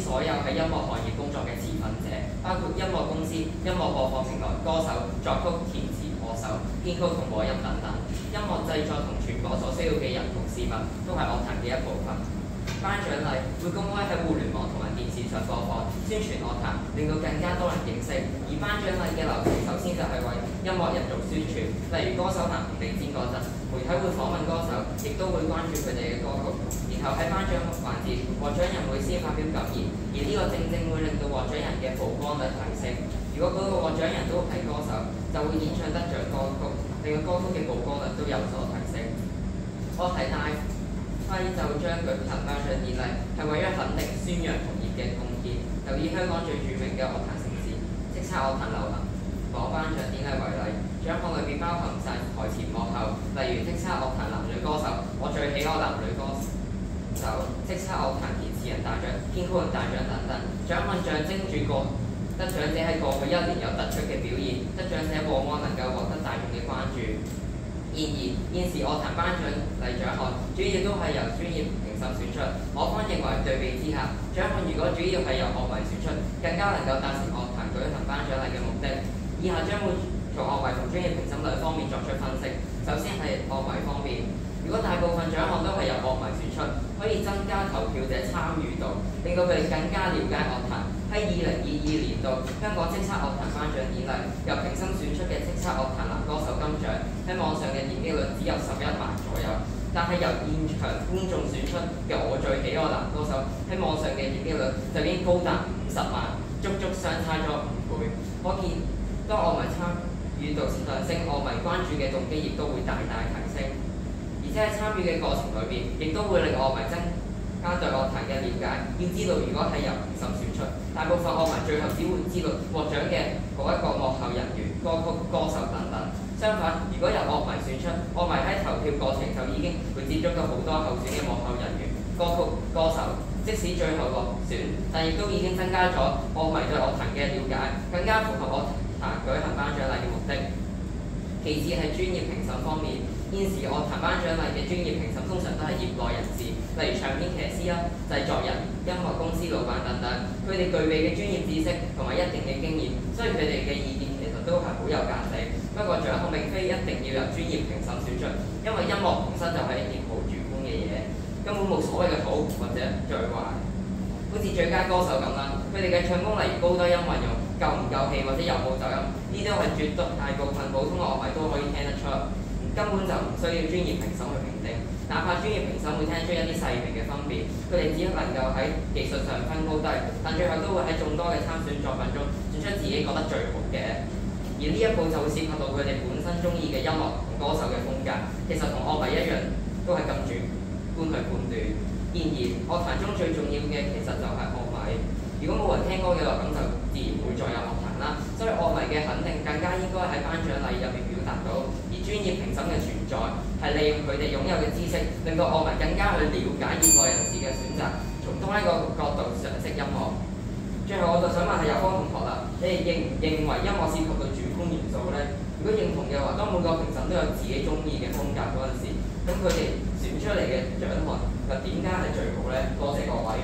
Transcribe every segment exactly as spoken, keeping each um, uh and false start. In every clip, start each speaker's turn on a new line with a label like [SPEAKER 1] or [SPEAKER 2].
[SPEAKER 1] 所有喺音樂行業工作嘅持份者，包括音樂公司、音樂播放平台、歌手、作曲、填詞、樂手、編曲同和音等等。音樂製作同傳播所需要嘅人同事物，都係樂壇嘅一部分。頒獎禮會公開喺互聯網同埋電視上播放，宣傳樂壇，令到更加多人認識。而頒獎禮嘅流程首先就係為音樂人做宣傳，例如歌手行紅地毯嗰陣，媒體會訪問歌手，亦都會關注佢哋嘅歌曲。然後喺頒獎環節，獲獎人會先發表感言，而呢個正正會令到獲獎人嘅曝光率提升。如果嗰個獲獎人都係歌手，就會演唱得獎歌曲，令到歌曲嘅曝光率都有所提升。樂題大輝就將舉行頒獎典禮，係為咗肯定、宣揚同業嘅貢獻。就以香港最著名嘅樂壇城市叱咤樂壇流行榜頒獎典禮為例，獎項裏面包含晒台前幕後，例如叱咤樂壇男女歌手、我最喜愛男女歌手、叱咤樂壇填詞人大獎、編曲人大獎等等。獎項象徵住個得獎者喺過去一年有突出嘅表現，得獎者往往能夠獲得大眾嘅關注。然而，現時樂壇頒獎禮獎項主要都係由專業評審選出。我方認為對比之下，獎項如果主要係由樂迷選出，更加能夠達成樂壇舉行頒獎禮嘅目的。以下將會從樂迷同專業評審兩方面作出分析。首先係樂迷方面，如果大部分獎項都係由樂迷選出，可以增加投票者參與度，令到佢哋更加了解樂壇。喺二零二二年度香港叱咤樂壇頒獎典禮，由評審選出嘅叱咤樂壇男歌手金獎，喺網上嘅點擊率只有十一萬左右，但係由現場觀眾選出嘅我最喜愛男歌手，喺網上嘅點擊率就已經高達五十萬，足足相差咗五倍。可見當樂迷參與度上升，樂迷關注嘅動機亦都會大大提升，而且喺參與嘅過程裏邊，亦都會令樂迷增加對樂壇嘅了解。要知道，如果係由評審選出，大部分樂迷最後只會知道獲獎嘅嗰一個幕後人員、歌曲、歌手等等。相反，如果由樂迷選出，樂迷喺投票過程就已經會接觸到好多候選嘅幕後人員、歌曲、歌手。即使最後落選，但亦都已經增加咗樂迷對樂壇嘅了解，更加符合樂壇舉行頒獎禮嘅目的。其次係專業評審方面，現時樂壇頒獎禮嘅專業評審通常都係業內人士，例如唱片騎師啦、製作人、音樂公司老闆等等，佢哋具備嘅專業知識同埋一定嘅經驗，所以佢哋嘅意見其實都係好有價值。不過獎項並非一定要由專業評審選出，因為音樂本身就係一件好主觀嘅嘢，根本冇所謂嘅好或者最壞。好似最佳歌手咁啦，佢哋嘅唱功例如高低音運用、夠唔夠氣或者有冇走音，呢啲都係絕大部分普通樂迷都可以聽得出，根本就唔需要專業評審去評定。哪怕專業評審會聽出一啲細微嘅分別，佢哋只能夠喺技術上分高低，但最後都會喺眾多嘅參選作品中選出自己覺得最好嘅。而呢一步就會涉及到佢哋本身中意嘅音樂同歌手嘅風格，其實同樂迷一樣，都係咁主觀去判斷。然而，樂壇中最重要嘅其實就係樂迷。如果冇人聽歌嘅話，咁就自然會再有樂壇啦。所以樂迷嘅肯定更加應該喺頒獎禮入面表達到。而專業評審嘅存在係利用佢哋擁有嘅知識，令到樂迷更加去了解業內人士嘅選擇，從多一個角度賞識音樂。最後我就想問下有方同學啦，你哋認唔認為音樂涉及到主觀元素呢？如果認同嘅話，當每個評審都有自己中意嘅風格嗰陣時，咁佢哋選出嚟嘅獎項又點解係最好呢？多謝各位。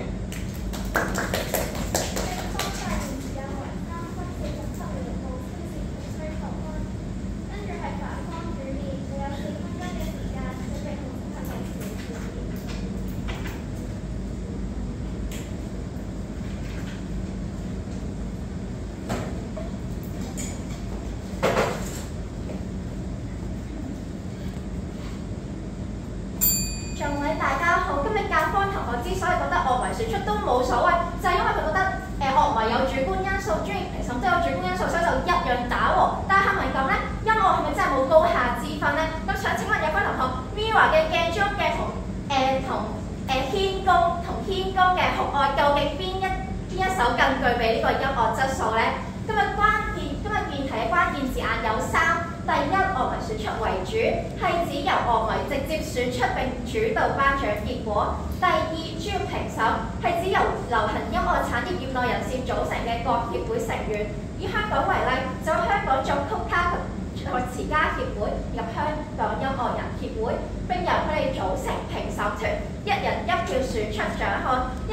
[SPEAKER 2] 大家好，今日教科同學之所以覺得樂迷選出都冇所謂，就係、是、因為佢覺得誒樂迷有主觀因素，專業評審都有主觀因素，所以就一樣打和。但係係咪咁呢？音樂係咪真係冇高下之分呢？咁想請問有關同學 Mirror 嘅鏡中嘅同誒同誒軒公同軒公嘅酷愛，究竟邊一邊一首更具備呢個音樂質素呢？今日關鍵今日辯題嘅關鍵字眼有三。第一，樂迷選出為主，係指由樂迷直接選出並主導頒獎結果。第二，專業評審係指由流行音樂產業業內人士組成嘅各協會成員。以香港為例，就香港作曲家及作詞家協會以及香港音樂人協會，並由佢哋組成評審團，一人一票選出獎項。因此，呢個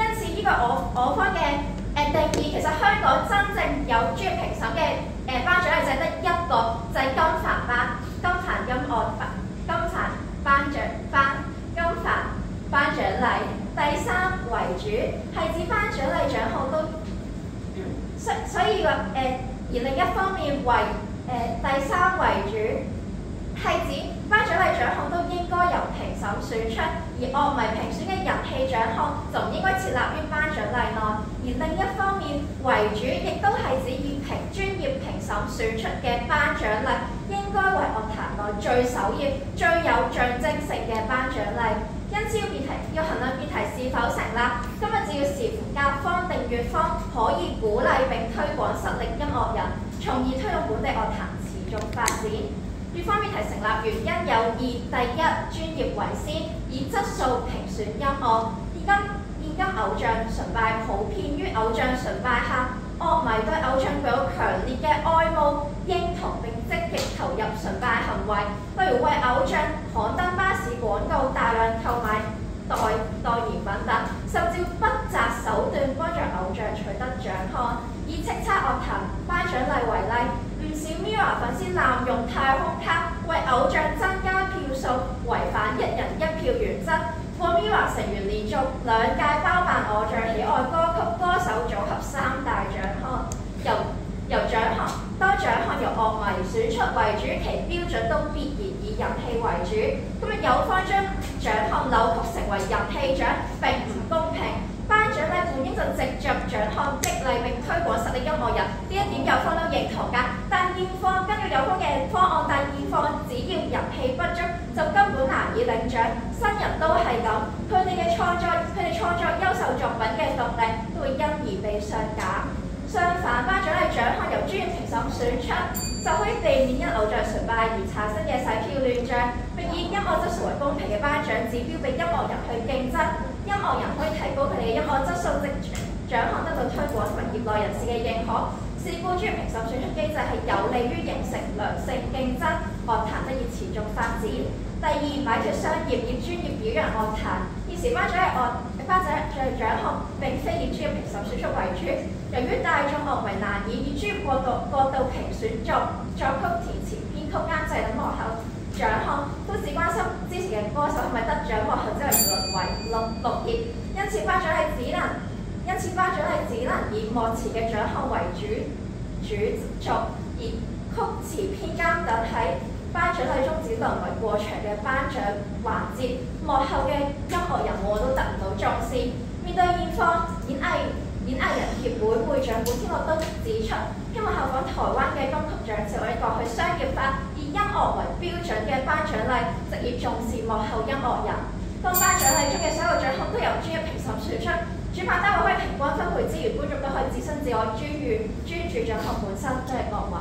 [SPEAKER 2] 我我方嘅誒定義，其實香港真正有專業評審嘅誒頒獎禮就係得一個，就係、是、金帆頒金帆音樂頒金帆頒獎頒金帆頒獎禮。第三為主係指頒獎禮獎項都，所所以話誒、呃，而另一方面為誒、呃、第三為主係指頒獎禮獎項都應該由評審選出，而樂迷評選嘅人氣獎項就唔應該設立於頒獎禮內。而另一方面為主，亦都係指以評專業評審選出嘅頒獎禮應該為樂壇內最首要、最有象徵性嘅頒獎禮。因此要辯題要衡量辯題是否成立，今日只要視乎甲方定乙方可以鼓勵並推廣實力音樂人，從而推動本地樂壇持續發展。乙方辯題成立原因有二：第一，專業為先，以質素評選音樂。現今現今偶像崇拜普遍於偶像崇拜下，樂迷對偶像具有強烈嘅愛慕、認同並積極投入崇拜行為，例如為偶像刊登巴士廣告、大量購買代代言品等，甚至不擇手段幫助偶像取得獎項。以叱咤樂壇頒獎禮為例，唔少 Mirror 粉絲濫用太空卡為偶像增加票數，違反一人一票原則。過 Mirror 成員連續兩屆包辦偶像喜愛歌曲歌手組合三大獎項，由由獎項當獎項由樂迷選出為主，其標準都必然以人氣為主。咁啊，有方將獎項扭曲成為人氣獎並唔公平。頒獎禮本應就藉着獎項激勵並推廣實力音樂人，呢一點有方都認同㗎。但現況根據有方嘅方案，但現況只要人氣不足，就根本難以領獎。新人都係咁，佢哋嘅創作，佢哋創作優秀作品嘅動力都會因而被削減。相反，頒獎禮獎項由專業評審選出，就可以避免因偶像崇拜而產生嘅洗票亂象，並以音樂質素為公平嘅頒獎指標，俾音樂人去競爭。音樂人可以提高佢哋嘅音樂質素，藉獎項得到推廣同埋業內人士嘅認可。是故專業評審選出機制係有利於形成良性競爭，樂壇得以持續發展。第二，擺脱商業以專業表揚樂壇。現時頒獎禮樂頒獎禮獎項並非以專業評審選出為主，由於大眾樂迷難以以專業角度角度評選作作曲、填詞、編曲、監製等幕後獎項，都只關心支持嘅歌手係咪得獎，幕後只係淪為綠綠葉。因此頒獎禮只能因此頒獎禮只能以幕前嘅獎項為主主軸，而曲詞編監等喺頒獎禮中只淪為過場嘅頒獎環節，幕後嘅音樂人我都得唔到重視。面對現況，演藝演藝人協會會長古天樂都指出，希望效仿台灣嘅金曲獎朝一個去商業化、以音樂為標準嘅頒獎禮，直以重視幕後音樂人。當頒獎禮中嘅所有獎項都由專業評審選出，主辦單位可以平均分配資源，觀眾都可以自身自我專注專注獎項本身，都係各位。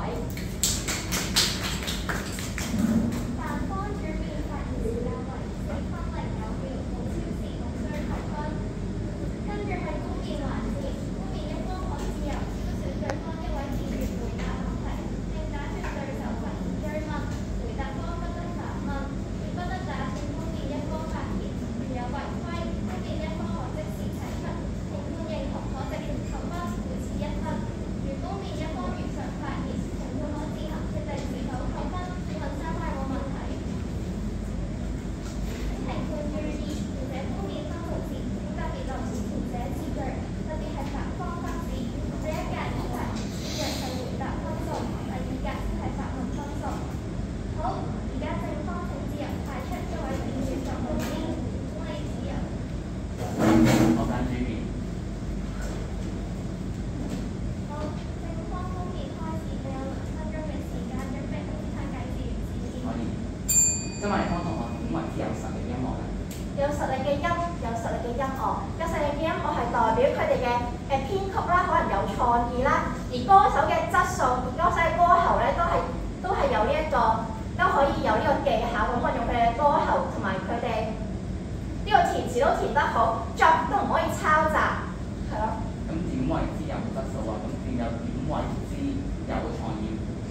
[SPEAKER 1] 因為方同學點為之有實力音樂咧？
[SPEAKER 2] 有實力嘅音，有實力嘅音樂，有實力嘅音樂係代表佢哋嘅誒編曲啦，可能有創意啦，而歌手嘅質素，而歌手嘅歌喉咧都係都係有呢、這、一個，都可以有呢個技巧咁運用佢哋嘅歌喉，同埋佢哋呢個填詞都填得好，作都唔可以抄襲，係咯。
[SPEAKER 1] 咁點為之有質素啊？咁點有點為之有創意？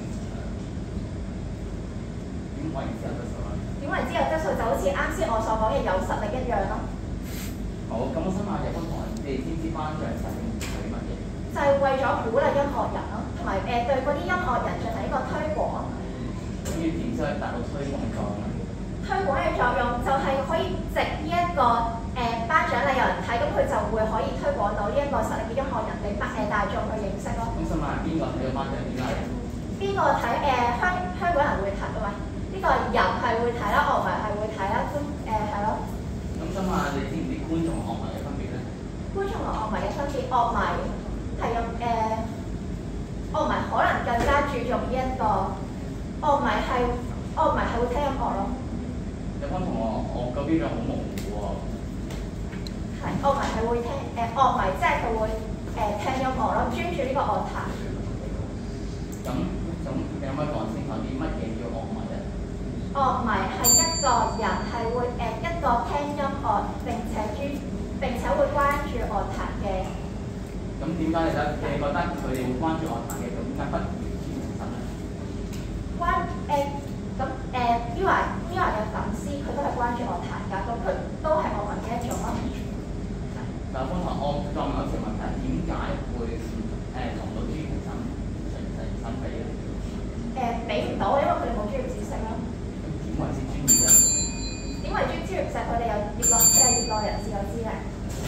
[SPEAKER 1] 點為之有質素啊？
[SPEAKER 2] 點為之有質素就好似啱先我所講嘅有實力一樣咯。
[SPEAKER 1] 好，咁我想問下有關同學，點
[SPEAKER 3] 哋知唔知頒獎實用係啲乜嘢？
[SPEAKER 2] 就係為咗鼓勵音樂人咯，同埋誒對嗰啲音樂人進行一個推廣。
[SPEAKER 3] 咁要點先可以達到推廣作用咧？
[SPEAKER 2] 推廣嘅作用就係可以藉呢一個誒頒獎禮有人睇，咁佢就會可以推廣到呢一個實力嘅音樂人俾百誒大眾去認識咯。
[SPEAKER 3] 咁想問下邊個睇到頒獎典禮？
[SPEAKER 2] 邊個睇誒香香港人會睇啊？喂，呢個人係會睇啦，樂迷係會睇啦，咁誒係咯。
[SPEAKER 3] 咁想問下你知唔知觀眾樂迷嘅分別咧？
[SPEAKER 2] 觀眾同樂迷嘅分別，樂迷係用誒樂迷可能更加注重呢一個樂迷係樂迷係會聽音樂咯。
[SPEAKER 3] 有班同學我個標準好模糊喎。
[SPEAKER 2] 係樂迷係會聽誒樂迷，即係佢會誒聽音樂咯，專注呢個樂壇。
[SPEAKER 3] 咁咁你可唔可以講清楚啲乜嘢叫樂迷咧？
[SPEAKER 2] 樂迷係一個人係會誒、呃、一個聽音樂並且專並且會關注樂壇嘅。
[SPEAKER 3] 咁點解你覺得你覺得佢哋會關注樂壇嘅？咁點解不如專業評審咧？
[SPEAKER 2] 關誒咁誒 Mirror Mirror 嘅粉絲佢都係關注樂壇㗎，咁佢都係樂迷嘅一種咯。
[SPEAKER 3] 嗱，方同學，我再問一條問題，點解會誒同到專業評審詳細審比咧？
[SPEAKER 2] 誒俾唔到，因為佢哋冇專業知識咯。
[SPEAKER 3] 咁點為之專業咧？
[SPEAKER 2] 點為專專業就係佢哋有業內即係業內人士有知嘅。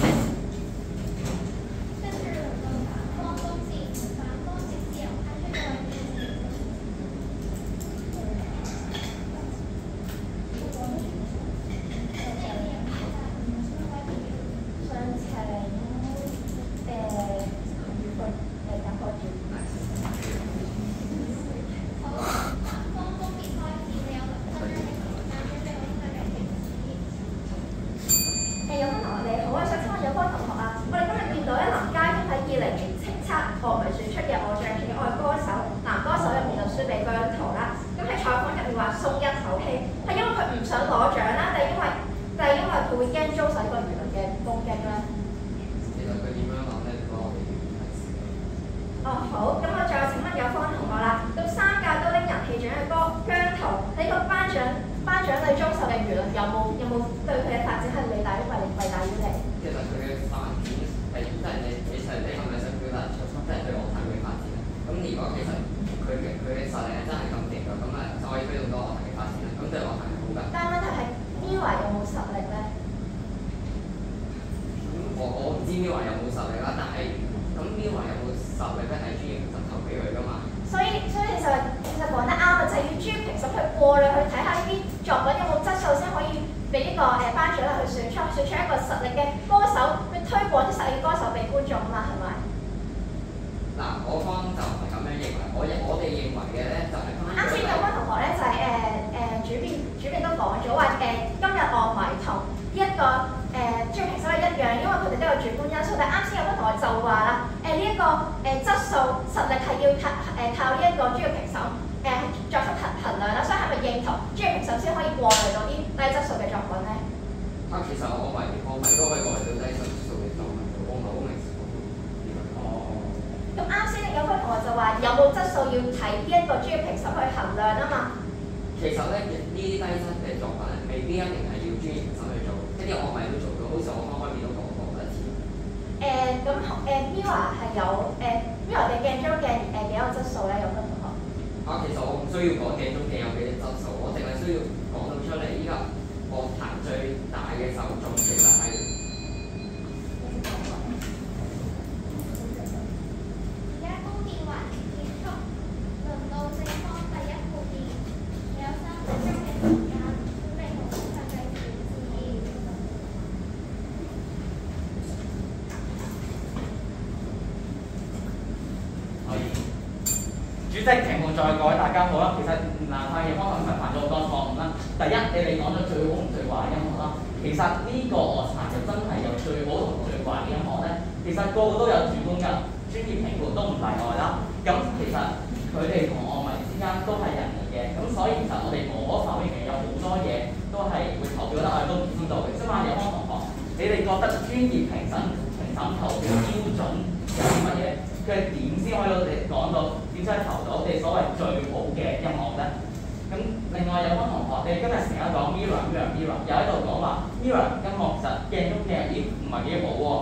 [SPEAKER 3] 主席、評判在各位大家好啦。其實嗱，太陽方頭其實犯咗好多錯誤啦。第一，你哋講咗最好同最壞嘅音樂啦。其實呢個樂壇就真係有最好同最壞嘅音樂咧。其實個個都有主觀㗎，專業評判都唔例外啦。咁其實佢哋同樂迷之間都係人嚟嘅，咁所以其實我哋無可否認嘅有好多嘢都係會投票得，我哋都唔知道嘅。相反，有方同學，你哋覺得專業評審評審投票標準有啲乜嘢？佢係點先可以我哋講到點先投到我哋所謂最好嘅音樂咧？咁另外有班同學，你哋今日成日講 Mirror Mirror Mirror， 又喺度講話 Mirror 音樂實鏡中嘅咦唔係幾好喎。咁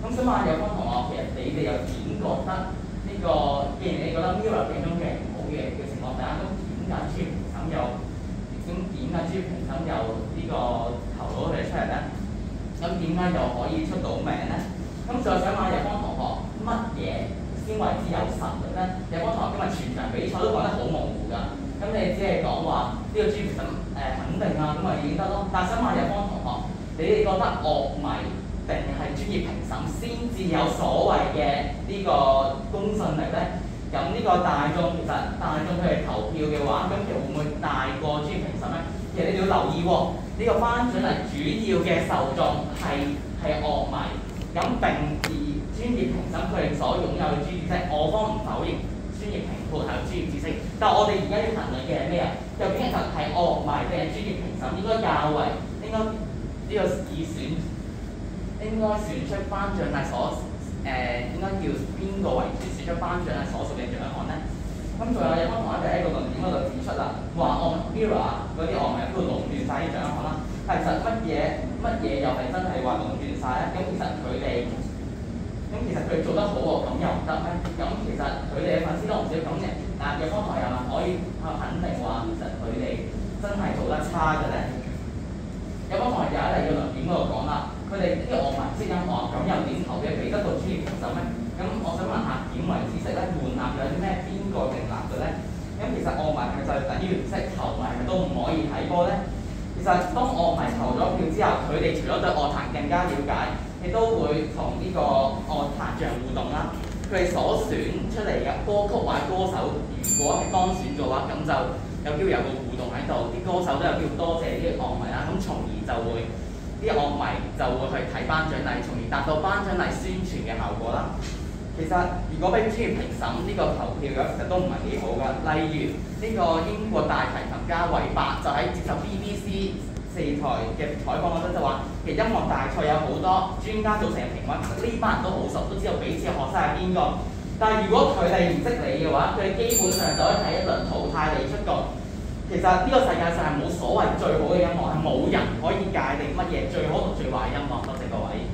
[SPEAKER 3] 咁想問下有方同學，其實你哋又點覺得呢、這個？既然你覺得 Mirror 其中嘅唔好嘅嘅情況底下，咁點解專業評審又咁點解專業評審又呢個投到佢哋出嚟咧？咁點解又可以出到名咧？咁再想問下有方同學，乜嘢先為之有實力咧？有方同學今日全場比賽都講得好模糊㗎，咁你只係講話呢個專業評審誒肯定啊，咁咪已經得咯。但係想問下有方同學，你哋覺得樂迷定係專業評審先至有所謂嘅呢個公信力咧？咁呢個大眾其實大眾佢哋投票嘅話，咁其實會唔會大過專業評審咧？其實你哋要留意喎、哦，呢、這個頒獎禮主要嘅受眾係係樂迷，咁並而專業評審佢哋所擁有嘅專業知識，我方唔否認專業評判係有專業知識，但係我哋而家要衡量嘅係咩啊？究竟其實係樂迷定係專業評審應該較為應該呢個以選應該選出頒獎禮所誒、呃、應該叫邊個為主選出頒獎禮所屬嘅獎項咧？咁仲有有方同學就喺個論點嗰度指出啦，話樂 Mirror 嗰啲樂迷都壟斷晒啲獎項啦。其實乜嘢乜嘢又係真係話壟斷晒咧？咁其實佢哋咁其實佢做得好喎，咁又唔得咩？咁其實佢哋嘅粉絲都唔少咁嘅，但係有方同學又話可以肯定話其實佢哋真係做得差嘅咧？有方同學又喺第二個論點嗰度講啦。佢哋啲樂迷識音樂，咁又點投嘅俾得到專業評審咧？咁我想問下點為知識咧？門檻有啲咩邊個定立嘅咧？咁其實樂迷係咪就等於唔識球迷係咪都唔可以睇波咧？其實當樂迷投咗票之後，佢哋除咗對樂壇更加了解，亦都會同呢個樂壇像互動啦。佢哋所選出嚟嘅歌曲或者歌手，如果係當選嘅話，咁就有機會有個互動喺度，啲歌手都有機會多謝啲樂迷啦，咁從而就會。啲樂迷就會去睇頒獎禮，從而達到頒獎禮宣傳嘅效果啦。其實如果俾專業評審呢個投票嘅，其實都唔係幾好㗎。例如呢個英國大提琴家韋伯就喺接受 B B C 四台嘅採訪嗰陣就話，其實音樂大賽有好多專家組成嘅評委，其實呢班人都好熟，都知道彼此嘅學生係邊個。但係如果佢哋唔識你嘅話，佢哋基本上就可以睇一輪淘汰你出局。其實呢個世界上係冇所謂最好嘅音樂，係冇人可以界定乜嘢最好同最壞嘅音樂。多謝各位。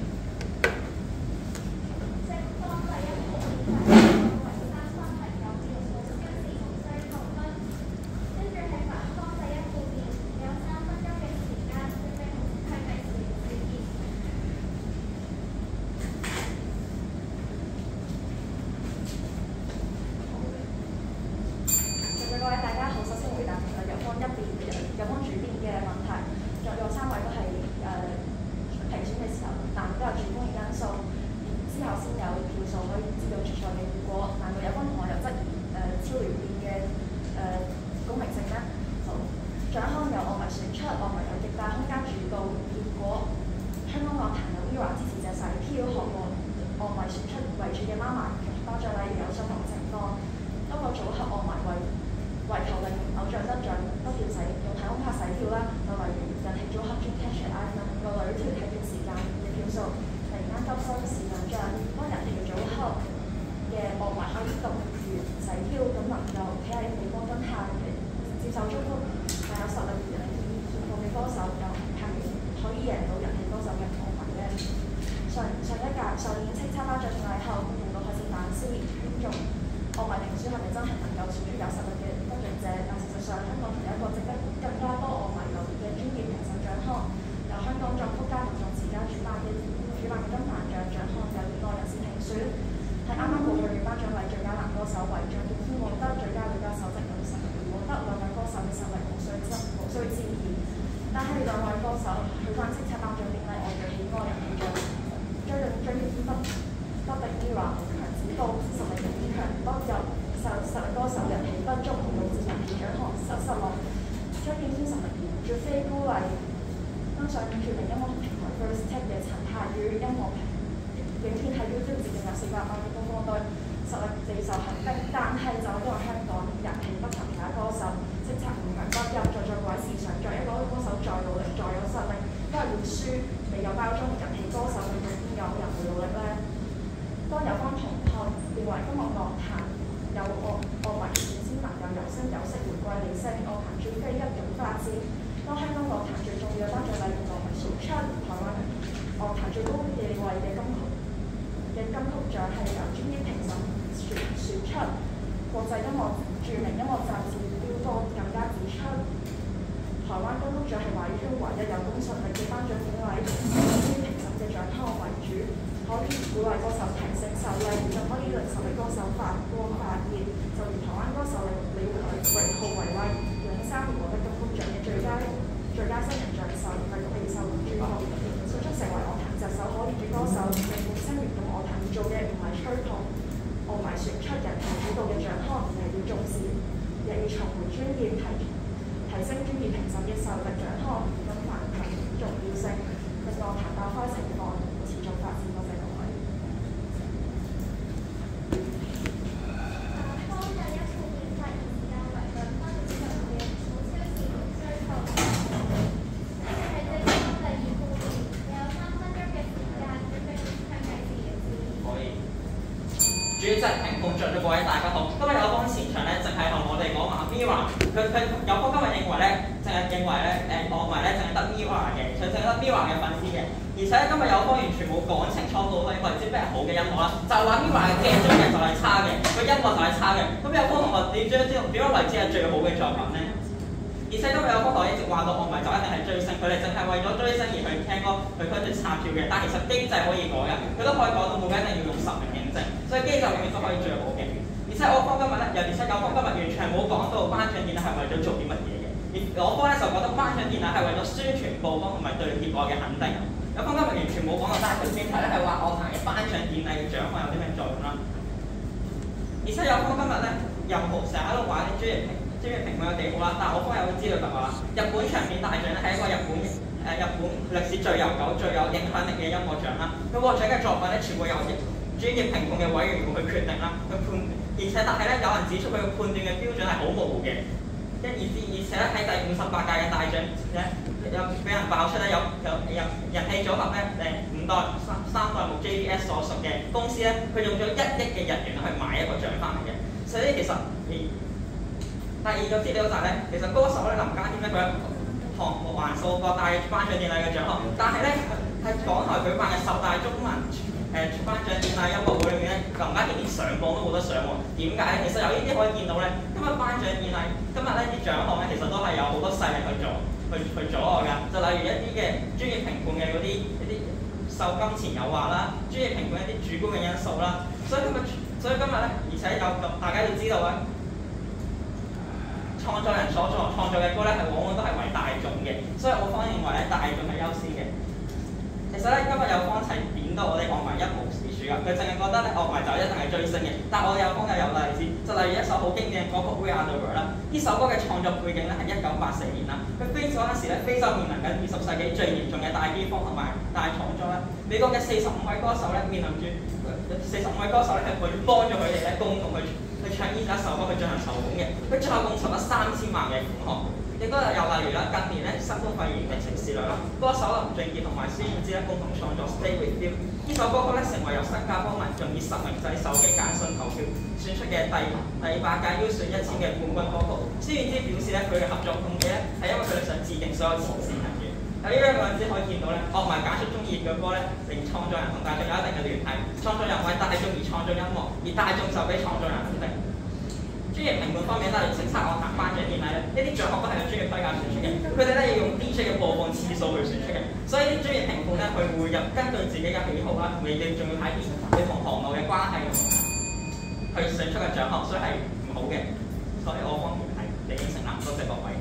[SPEAKER 2] 各位大家好，首先回答誒有方一邊嘅有方主編嘅問題，仲有三位都係誒評選嘅時候，但都有主觀嘅因素，之後先有票數可以知道決賽嘅結果。但係有方同學又質疑誒、呃、超聯變嘅誒公平性咧，就獎項由樂迷選出，樂迷有極大空間主導結果。香港樂壇有 Mirror 支持者洗票，學樂樂迷選出為主嘅媽媽頒獎禮有相同情況，多個組合樂迷為為求令偶像得獎得票洗用太空卡洗票啦，就例如人氣組合 Dreamcatcher Island 個女團喺短時間嘅票數突然間急升市兩張，當人氣組合嘅樂迷可以動員洗票，咁能夠企喺鎂光燈下嘅接受祝福，但有實力而人氣熱播嘅歌手有係可以贏到人氣歌手嘅樂迷咧。上上一屆上年叱咤頒獎典禮後，令到開始反思觀眾樂迷評選係咪真係能夠選出有實力嘅得獎者？但事實上，香港有一個值得更加多樂迷留意嘅專業評審獎項，由香港作曲家同作詞家主辦嘅主辦嘅金壇獎獎項有熱愛人士評選，係啱啱過去嘅頒獎禮最佳男歌手為張敬軒獲得最佳女歌手直女神，獲得兩位歌手嘅實力無需質無需置疑。但係兩位歌手去翻叱咤頒獎典禮外嘅喜愛人氣獎，最令最不不敵 Mirror 強指導實力極強，不入實實力歌手人氣不足，導致人氣獎項失失落。張敬軒實力絕非孤例，登上著名音樂平台 First Take 嘅陳泰宇音樂影片喺 YouTube 接近有四百萬嘅播放量，實力備受肯定。但係就因為香港人氣不及其他歌手，叱咤五強不入，在在位時上，作為一個歌手再努力再有實力，都係會輸未有包裝人氣歌手嘅邊有人會努力咧？當有方同學認為音樂樂壇有樂樂迷選先能夠有聲有色回歸理性，樂壇絕非一種發展。當香港樂壇最重要嘅頒獎禮用樂迷選出台灣樂壇最高地位嘅金曲金
[SPEAKER 4] 嘅金曲獎係由專業評審選選出。國際音樂著名音樂雜誌 Billboard 更加指出，台灣金曲獎係華語中唯一有公信力嘅頒獎典禮，以專業評審嘅獎項為主，可以鼓勵歌手提升實力，就可以令實力歌手發光發熱。就如台灣歌手李李榮浩為例，兩三年獲得金曲獎嘅最佳最佳新人獎手，繼續備受注目，迅速成為樂壇炙手可熱嘅歌手。令本身活動樂壇要做嘅唔係吹捧樂迷選出人氣主導嘅獎項，而係要重視，亦要重回專業提提升專業評審嘅實力獎項，更繁重重要性，令樂壇爆開情況持續發展。多謝各位。
[SPEAKER 3] 主席評判進咗各位大家好，今日有方前場咧，淨係同我哋講話 Mirror， 佢佢有方今日認為咧，淨係認為咧誒樂迷咧淨係得 Mirror 嘅，佢淨係得 Mirror 嘅粉絲嘅，而且今日有方完全冇講清楚到佢為之咩好嘅音樂啦，就話 Mirror 嘅鏡中人就係差嘅，佢音樂就係差嘅，咁有方同學你知唔知點樣為之係最好嘅作品咧？而且今日有方同學一直話到樂迷就一定係追星，佢哋淨係為咗追星而去聽歌，去跟住插票嘅，但其實機制可以改嘅，佢都可以改到冇嘅，一定要用實名認證，所以機制永遠都可以最好嘅。而且我方今日咧，尤而且有方今日完全冇講到頒獎典禮係為咗做啲乜嘢嘅，而我方咧就覺得頒獎典禮係為咗宣傳曝光同埋對業內嘅肯定。有方今日完全冇講到，但係佢正題咧係話樂壇嘅頒獎典禮嘅獎項有啲咩作用啦。而且有方今日咧又好成日喺度話啲專業評專業評判有幾好啦，但係我方有個資料就話日本唱片大獎咧係一個日本誒、呃、日本歷史最悠久、最有影響力嘅音樂獎啦。佢獲獎嘅作品咧全部由專業評判嘅委員會去決定啦，去判。而且但係咧有人指出佢嘅判斷嘅標準係好模糊嘅，一而至而且咧喺第五十八屆嘅大獎咧有俾人爆出咧有有有人氣組合咧誒五代三三代目 J D S 所屬嘅公司咧，佢用咗一億嘅日元去買一個獎翻嚟嘅，所以其實而。第二個資料就係咧，其實歌手咧林家謙咧佢堂皇還數過大頒獎典禮嘅獎項，但係咧喺港台舉辦嘅十大中文誒頒獎典禮音樂會裏面咧，林家謙連上榜都冇得上喎。點解咧？其實由呢啲可以見到咧，今日頒獎典禮今日呢啲獎項咧，其實都係有好多勢力去做去去阻礙㗎。就例如一啲嘅專業評判嘅嗰啲一啲受金錢誘惑啦，專業評判一啲主觀嘅因素啦。所以今日所以今日咧，而且有大家要知道咧。創作人所作創作嘅歌咧，係往往都係為大眾嘅，所以我方認為咧，大眾係優先嘅。其實咧，今日有方齊點到我哋樂迷一無是處㗎，佢淨係覺得咧樂迷就一定係追星嘅。但係我哋有方又有例子，就例如一首好經典嘅歌曲《We Are The World》啦，呢首歌嘅創作背景咧係一九八四年啦。佢非洲嗰陣時咧，非洲面臨緊二十世紀最嚴重嘅大饑荒同埋大重災啦。美國嘅四十五位歌手咧面臨住四十五位歌手咧係為幫咗佢哋咧共同去。去唱呢一首歌去進行籌款嘅，佢最後共籌咗三千萬嘅款項。亦都有例如啦，近年咧新冠肺炎疫情肆虐啦，歌手林俊傑同埋孫燕姿咧共同創作《Stay With You》呢首歌曲咧，成為由新加坡民眾以實名制手機簡訊投票選出嘅第第八屆優選一千嘅冠軍歌曲。孫燕姿表示咧，佢嘅合作動機咧係因為佢哋想致敬所有前線人員。有呢兩個人只可以見到咧，樂迷揀出中意嘅歌咧，令創作人同大眾有一定嘅聯繫。創作人為大眾而創作音樂，而大眾就俾創作人肯定。專業評判方面咧，例如叱咤樂壇頒獎典禮咧，呢啲獎項都係有專業規格選出嘅。佢哋咧要用 D J 嘅播放次數去選出嘅，所以啲專業評判咧，佢會入根據自己嘅喜好啦，同你哋仲要睇啲你同行內嘅關係去選出嘅獎項，所以係唔好嘅。所以我方面係理應成立，多謝各位。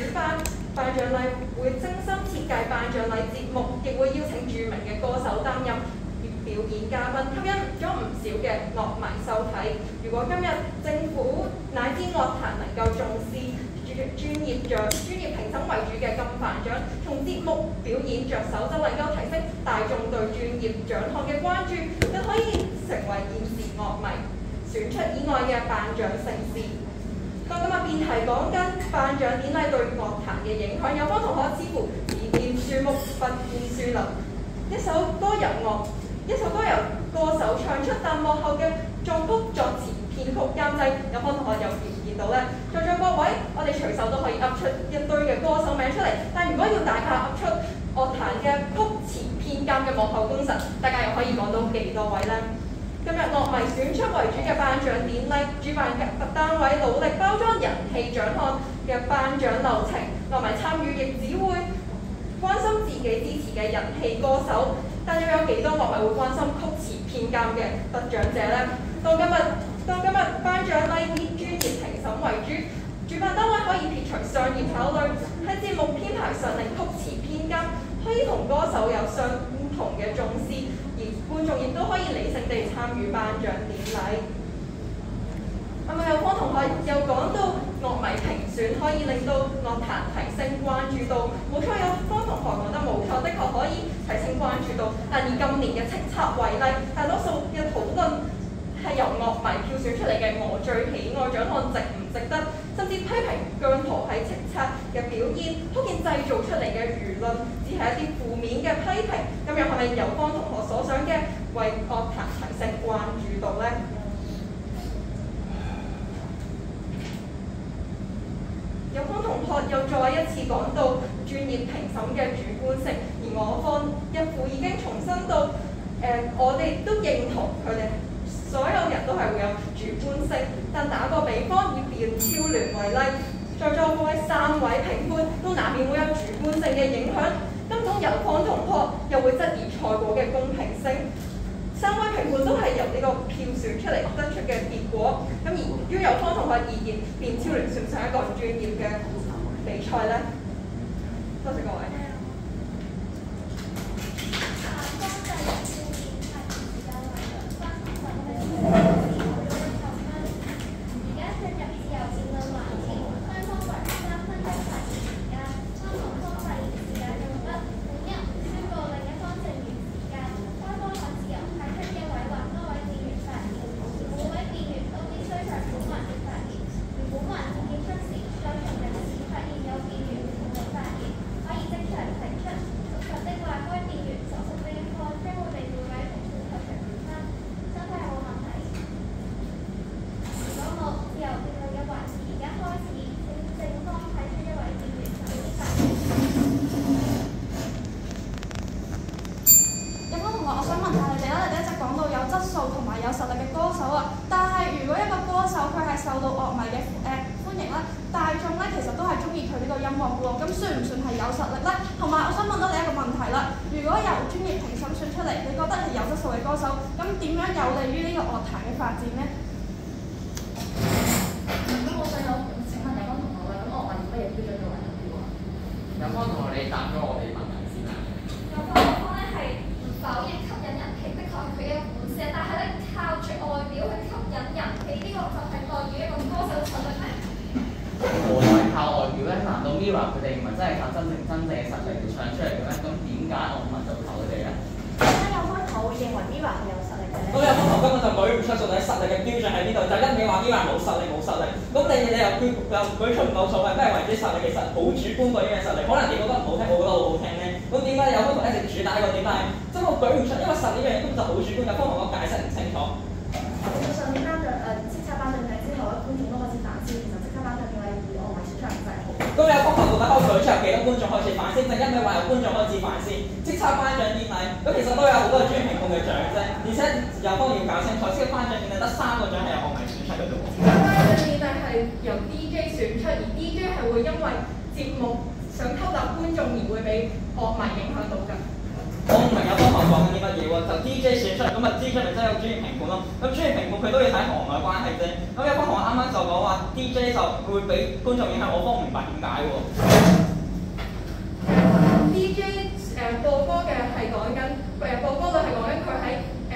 [SPEAKER 4] 會精心設計頒獎禮節目，亦會邀請著名嘅歌手擔任
[SPEAKER 5] 表演嘉賓，吸引咗唔少嘅樂迷收睇。如果今日政府乃至樂壇能夠重視專業獎、專業評審為主嘅金飯獎，從節目表演着手，就能夠提升大眾對專業獎項嘅關注，更可以成為現時樂迷選出以外嘅頒獎盛事。當今日辯題講緊頒獎典禮對樂壇嘅影響，有方同學似乎只見樹木不見樹林。一首歌由樂，一首歌由歌手唱出，但幕後嘅作曲、作詞、編曲、監製，有方同學又見唔見到呢？在座各位，我哋隨手都可以噏出一堆嘅歌手名出嚟，但如果要大家噏出樂壇嘅曲詞編監嘅幕後功臣，大家又可以講到幾多位呢？今日樂迷選出為主嘅頒獎典禮，主辦單位努力包裝人氣獎項嘅頒獎流程，樂迷參與亦只會關心自己支持嘅人氣歌手，但又有幾多樂迷會關心曲詞編監嘅得獎者呢？當今日當今日頒獎禮以專業評審為主，主辦單位可以撇除商業考慮，喺節目編排上令曲詞編監可以同歌手有相同嘅重視，而觀眾亦都可以理性地參與頒獎典禮。啱啱有方同學又講到樂迷評選可以令到樂壇提升關注度，冇錯，有方同學講得冇錯，的確可以提升關注度。但以今年嘅叱咤為例，大多數嘅討論係由樂迷票選出嚟嘅我最喜愛獎項值唔值得，甚至批評姜濤喺叱咤嘅表現，普遍製造出嚟嘅輿論只係一啲負面嘅批評。咁又係咪由方同學所想嘅為樂壇提升關注度呢？有方同學又再一次講到專業評審嘅主觀性，而我方一副已經重申到，誒、呃，我哋都認同佢哋所有人都係會有主觀性，但打個比方，以變超聯為例，在座各位三位評判都難免會有主觀性嘅影響，根本有方同學又會質疑賽果嘅公平性。三位評判都係由呢個票選出嚟得出嘅結果，咁而於由方同學而言，變超聯算唔算一個專業嘅比賽呢？多謝各位。 D J 誒、呃、播歌嘅係講緊誒播歌率係講緊佢喺誒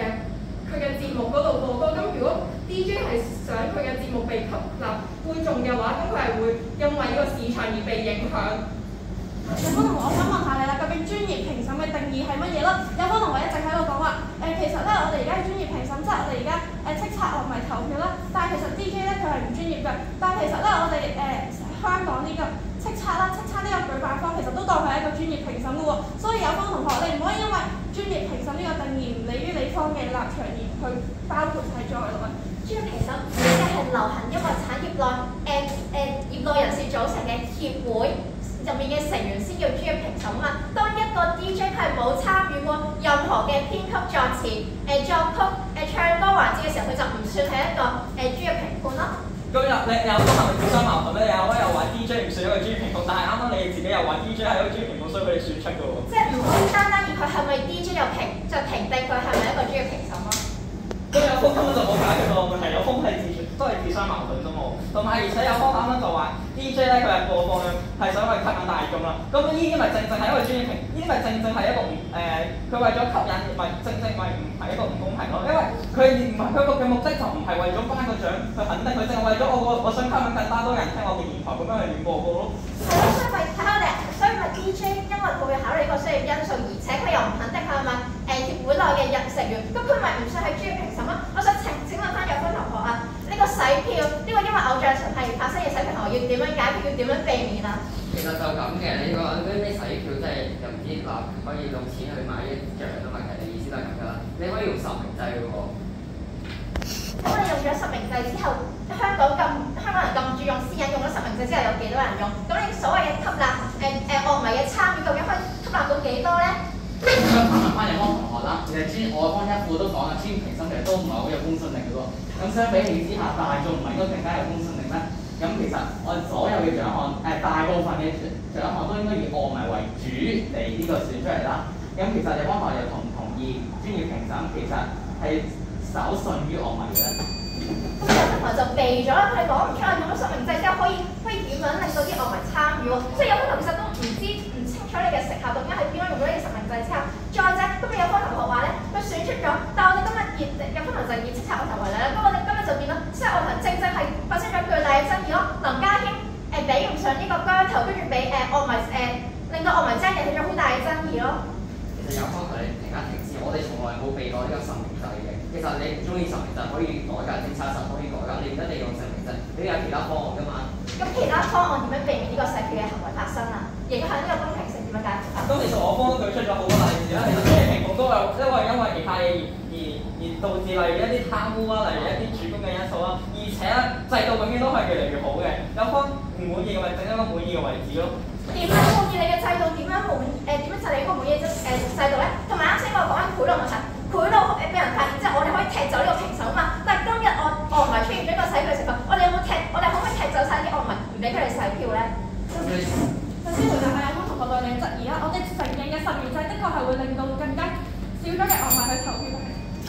[SPEAKER 5] 佢嘅節目嗰度播歌。咁如果 D J 係想佢嘅節目被吸納觀眾嘅話，咁佢係會因為呢個市場而被影響。
[SPEAKER 4] 有方同學，我想問下你啦，究竟專業評審嘅定義係乜嘢啦？有方同學一直喺度講話，誒、呃、其實咧我哋而家專業評審，即係我哋而家誒叱咤樂迷投票啦，但係其實 D J 咧佢係唔專業嘅。但係其實咧我哋誒、呃、香港呢個叱咤啦，叱咤呢個舉辦方其實都當佢係一個專業評審嘅喎，所以有方同學你唔可以因為專業評審呢個定義唔理於你方嘅立場而去包括喺在內。
[SPEAKER 2] 專業評審即係流行音樂產業內誒誒業內人士組成嘅協會入面嘅成員先叫專業評審啊嘛。當一個 D J 佢係冇參與過任何嘅編曲作詞、誒、呃、作曲、誒、呃、唱歌環節嘅時候，佢就唔算係一個誒、呃、專業評判咯。
[SPEAKER 3] 咁有你有個係咪自相矛盾咧？有位又話 D J 唔算一個專業評判，但係啱啱你自己又話 D J 係一個專業評判，所以佢哋選出嘅喎。
[SPEAKER 2] 即係唔可以單單以佢係咪 D J 就評就評定佢係咪一個專業評審咯。
[SPEAKER 3] 咁有風根本就冇解決到問題，有風係自都係自相矛盾啫嘛。同埋而且有方啱啱就話 D J 咧，佢係播放量係想去吸引大眾啦。咁呢啲咪正正係一個專業評，呢啲咪正正係一個唔誒，佢、呃、為咗吸引，咪正正咪唔係一個唔公平咯。因為佢唔係佢個嘅目的就唔係為咗頒個獎去肯定，佢淨係為咗我個我想吸引更加多人聽我嘅電台咁樣去亂播歌咯。
[SPEAKER 2] 係咯，所以咪睇下我哋，所以咪 D J 因為佢要考慮呢個商業因素，而且佢又唔肯定佢係咪誒協會內嘅人成員，咁佢咪唔算係專業評審咯。我想請請問翻有分同學啊，呢、這個洗票呢、這個因為偶像場係發生嘅洗票行為要點樣解決，要點樣避免啊？
[SPEAKER 1] 其實就咁嘅，呢、這個嗰啲咩洗票即係又唔知嗱可以用錢去買一獎啊嘛，其實你意思都係咁噶啦。你可以用實名制嘅喎。
[SPEAKER 2] 咁我哋用咗實名制之後，香港咁香港人咁注重私隱，用咗實名制之後有幾多人用？咁你所謂嘅吸納誒誒樂迷嘅參與，究竟可以吸納到幾多咧？
[SPEAKER 3] 咁樣反問翻有方同學啦，其實專我方一副都講啦，專業評審其實都唔係好有公信力嘅喎。咁相比起之下，大眾唔係應該更加有公信力咩？咁其實我哋所有嘅獎項誒、呃、大部分嘅獎項都應該以樂迷為主嚟呢個選出嚟啦。咁其實有方同學又同唔同意專業評審其實係稍遜於樂迷嘅咧？
[SPEAKER 2] 咁有同學就避咗啦，佢哋講唔出啊，用咗實名制之後可以可以點樣令到啲樂迷參與喎？即係有分同其實都唔知唔清楚你嘅成效究竟係點樣用咗呢個實名制之後。再者，今日有分同學話咧，佢選出咗，但我哋今日熱有分同就以叱咤樂壇為例啦。不過我哋今日就變咗叱咤樂壇正正係發生咗巨大嘅爭議咯。林家謙誒比唔上呢個姜頭，跟住俾誒樂迷誒、呃、令到樂迷爭引起咗好大嘅爭議咯。
[SPEAKER 1] 其實有方同你停一停先，我哋從來冇避過呢個實名制嘅。其實你唔中意實名制可以改㗎，政策實可以改㗎，你唔一定用實名制，你有其他方案㗎嘛。
[SPEAKER 2] 咁其他方案點樣避免呢個洗票嘅行為發生啊？影響呢個公平性點樣解決啊？
[SPEAKER 3] 咁其實我方都舉出咗好多例子啦，其實專業評判都有因為因為其他嘢而而而導致例如一啲貪污啊，例如一啲主觀嘅因素啦，而且咧制度永遠都係越嚟越好嘅，有方唔滿意嘅咪整一個滿意嘅位置咯。
[SPEAKER 2] 點樣滿意你嘅制度？點樣滿誒點樣制你嗰個滿意嘅誒制度咧？同埋啱先我講緊賄賂問題，賄賂誒俾人發現之後，我哋可以踢走呢個評審啊嘛。但係今日我樂迷出現咗一個洗票嘅情況，我哋有冇踢？我哋可唔可以踢走晒啲樂迷，唔俾佢哋洗票咧？
[SPEAKER 4] 首先回答下有方同學對你嘅質疑啦，我哋承認嘅實名制的確係會令到更加少咗嘅樂迷去投票嘅。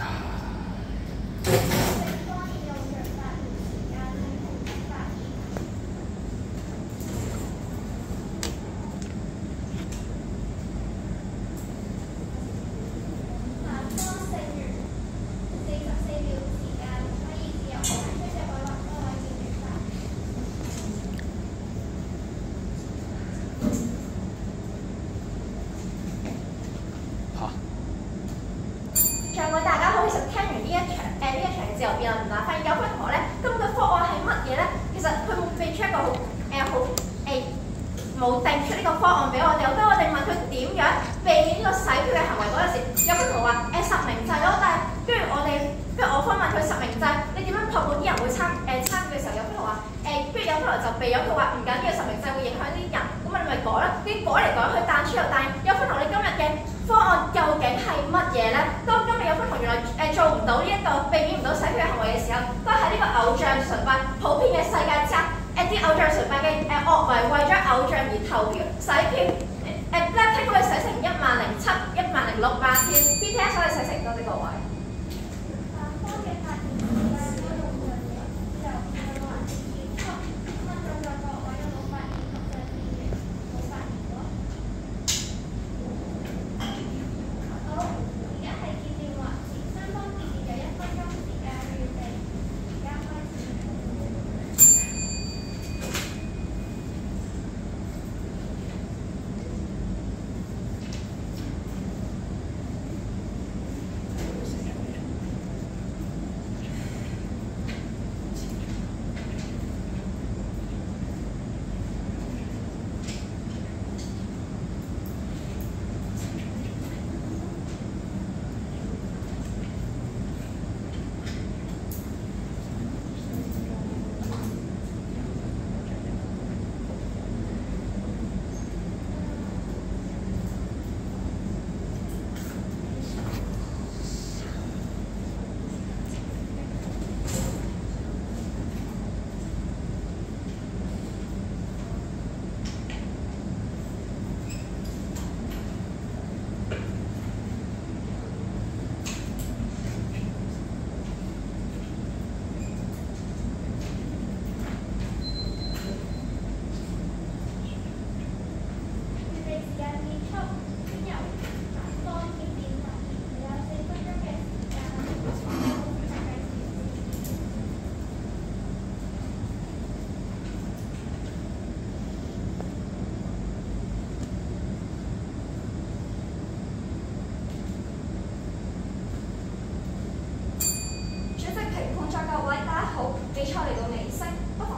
[SPEAKER 2] 冇定出呢個方案俾我哋，當我哋問佢點樣避免呢個洗票嘅行為嗰陣時，有分同話誒實名制咯，但係跟住我哋跟住我方問佢實名制，你點樣確保啲人會參誒、呃、參與嘅時候，有分同話誒，跟、呃、住有分同就避咗佢話唔緊要，實名制會影響啲人，咁我哋咪改啦，啲改嚟改去彈出又彈，有分同你今日嘅方案究竟係乜嘢咧？當今日有分同原來誒、呃、做唔到呢、這、一個避免唔到洗票嘅行為嘅時候，都喺呢個偶像崇拜普遍嘅世界之下。誒啲偶像崇拜嘅誒樂迷為咗偶像而投票洗票，誒誒 Blackpink 可以洗成一萬零七、一萬零六百票 ，B T S 可以洗成多啲個位。 好，而家係見面環節，雙方見面有一分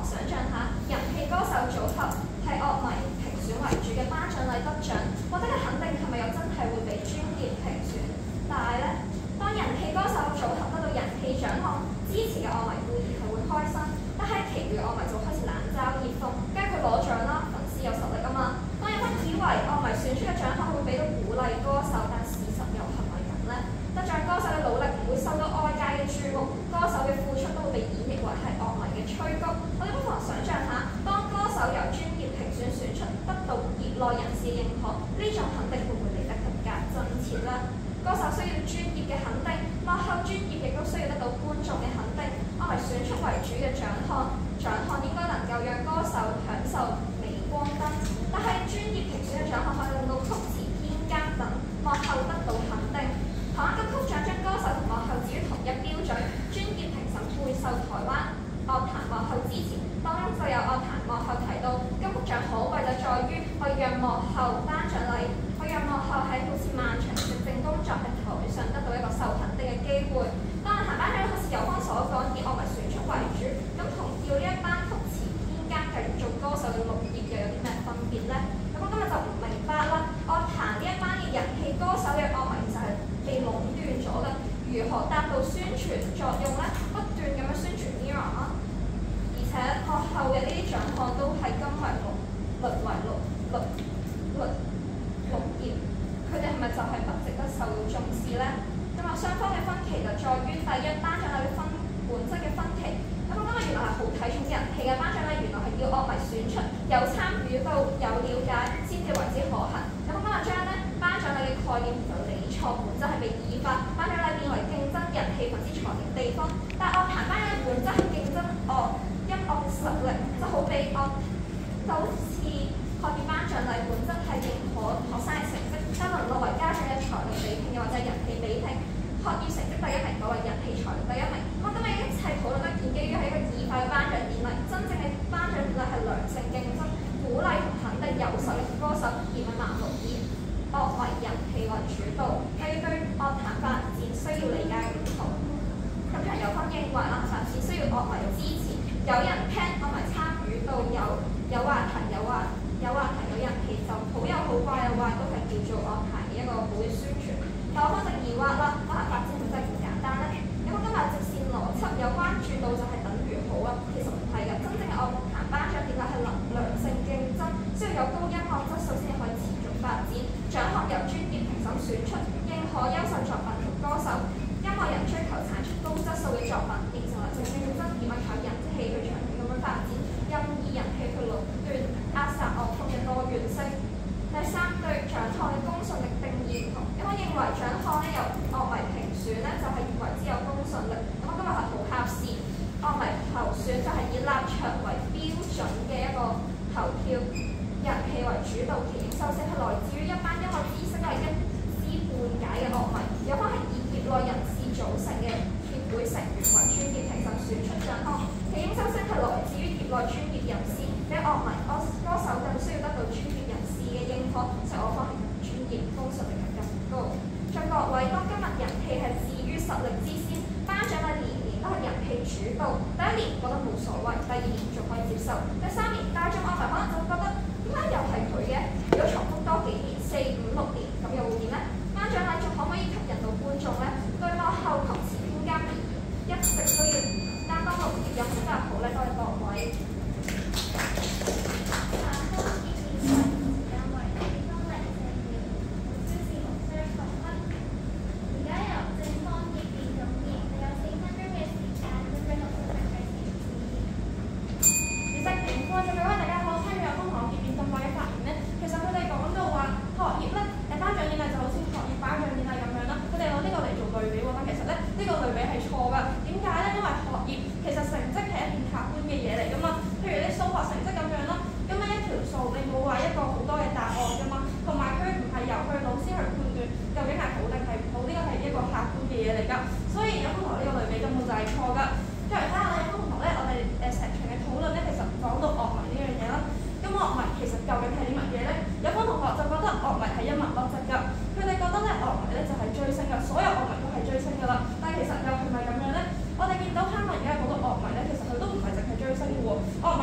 [SPEAKER 2] 想像下，人氣歌手組合係樂迷評選為主嘅頒獎禮得獎，獲得嘅肯定係咪又真係會比專業評選大呢？當人氣歌手組合得到人氣獎項，支持嘅樂迷固然係會開心，但係其餘樂迷就開始冷嘲熱諷，梗係佢攞獎啦，粉絲有實力啊嘛。當有人以為樂迷選出嘅獎項會俾到鼓勵歌手，但事實又係咪咁呢？得獎歌手嘅努力唔會受到外界嘅注目，歌手嘅付出都會被演繹為係樂迷嘅吹谷。我哋不妨想像下，當歌手由專業評選選出，得到業內人士認可，呢種肯定會唔會嚟得更加真切呢？歌手需要專業嘅肯定，幕後專業亦都需要得到觀眾嘅肯定。樂迷選出為主嘅獎項，獎項應該能夠讓歌手享受鎂光燈，但係專業評選嘅獎項可以令到曲詞編監等幕後得到肯定。台灣金曲獎將歌手同幕後置於同一標準，專業評審會受台灣樂壇幕後支持。當中就有樂壇幕後提到，金曲獎可貴就在於可以讓幕後頒獎禮，可以讓幕後喺好似漫長嘅正工作嘅台上得到一個受肯定嘅機會。當樂壇頒獎禮好似有方所講，以樂迷選出為主，咁同叫呢一班曲詞編監繼續做歌手嘅綠葉又有啲咩分別呢？咁我今日就唔明白啦。樂壇呢一班嘅人氣歌手嘅樂迷其實係被壟斷咗嘅，如何達到宣傳作用呢？不斷咁樣宣傳 Mirror 啦，而且幕後嘅呢啲獎項都係金為綠，綠為綠，綠綠綠葉，佢哋係咪就係不值得受到重視呢？咁啊，雙方嘅分歧就在於第一，頒獎禮嘅分本質嘅分歧。咁我今日原來係好睇重人氣嘅頒獎禮，原來係要樂迷選出有參與到有了解先至為之可行。咁我今日將咧頒獎禮嘅概念就理錯，本質係被異化，頒獎禮變為競爭人氣粉絲財嘅地方。但樂壇頒獎禮本質係競爭樂音樂嘅實力，就好比樂就好似學業頒獎禮本質係認可學生嘅成績，但淪落為家長嘅財力比拼，又或者人氣比拼。學業成績第一名改為人氣財力第一名。我今日一切討論都建基於係一個異化嘅頒獎典禮，真正嘅頒獎典禮係良性競爭，鼓勵同肯定有實力嘅歌手，而唔係盲目以樂迷人氣為主導。係要對樂壇發展需要理解嘅唔同。咁有有分認為啦，發展需要樂迷支持，有人聽樂迷參與到有有話題有話有話題有人氣就好有好壞有壞，都係叫做樂壇嘅一個好嘅宣傳。但我方就疑惑啦，樂壇發展係咪真係咁簡單呢？有冇今日直線邏輯有關注到就係等於好啊？其實唔係嘅，真正嘅樂壇頒獎典禮係能良性競爭，需要有高音樂質素先至可以持續發展。獎項由專業評審選出，認可優秀作品同歌手。音樂人追求產出高質素嘅作品，形成良性競爭，而唔係靠人氣去長期咁樣發展，任意人氣去壟斷，扼殺樂風嘅多元性。第三，對獎項嘅公信力定義唔同，因為認為獎項咧由樂迷評選咧就係、是、為之有公信力。咁我今日係好考試，樂迷投選就係以立場為標準嘅一個投票，人氣為主導，其認受性係來自於一班音樂知識係一知半解嘅樂迷，有方係以業內人士組成嘅協會成員為專業評審選出獎項，其認受性係來自於業內專業人士，比樂迷歌歌手更需要得到專業人士嘅認可，所以我方係專業公信力係更高。在各位，當今日人氣係置於實力之先，頒獎禮年年都係人氣主導。第一年覺得冇所謂，第二年仲可以接受，第三年大眾樂迷可能就會覺得點解又係佢嘅？如果重複多幾年，四五六年咁又會點呢？頒獎禮仲可唔可以吸引到觀眾呢？對幕後曲詞編監而言，一直都要擔當綠葉，有冇真係好咧？多謝各位。
[SPEAKER 4] 樂迷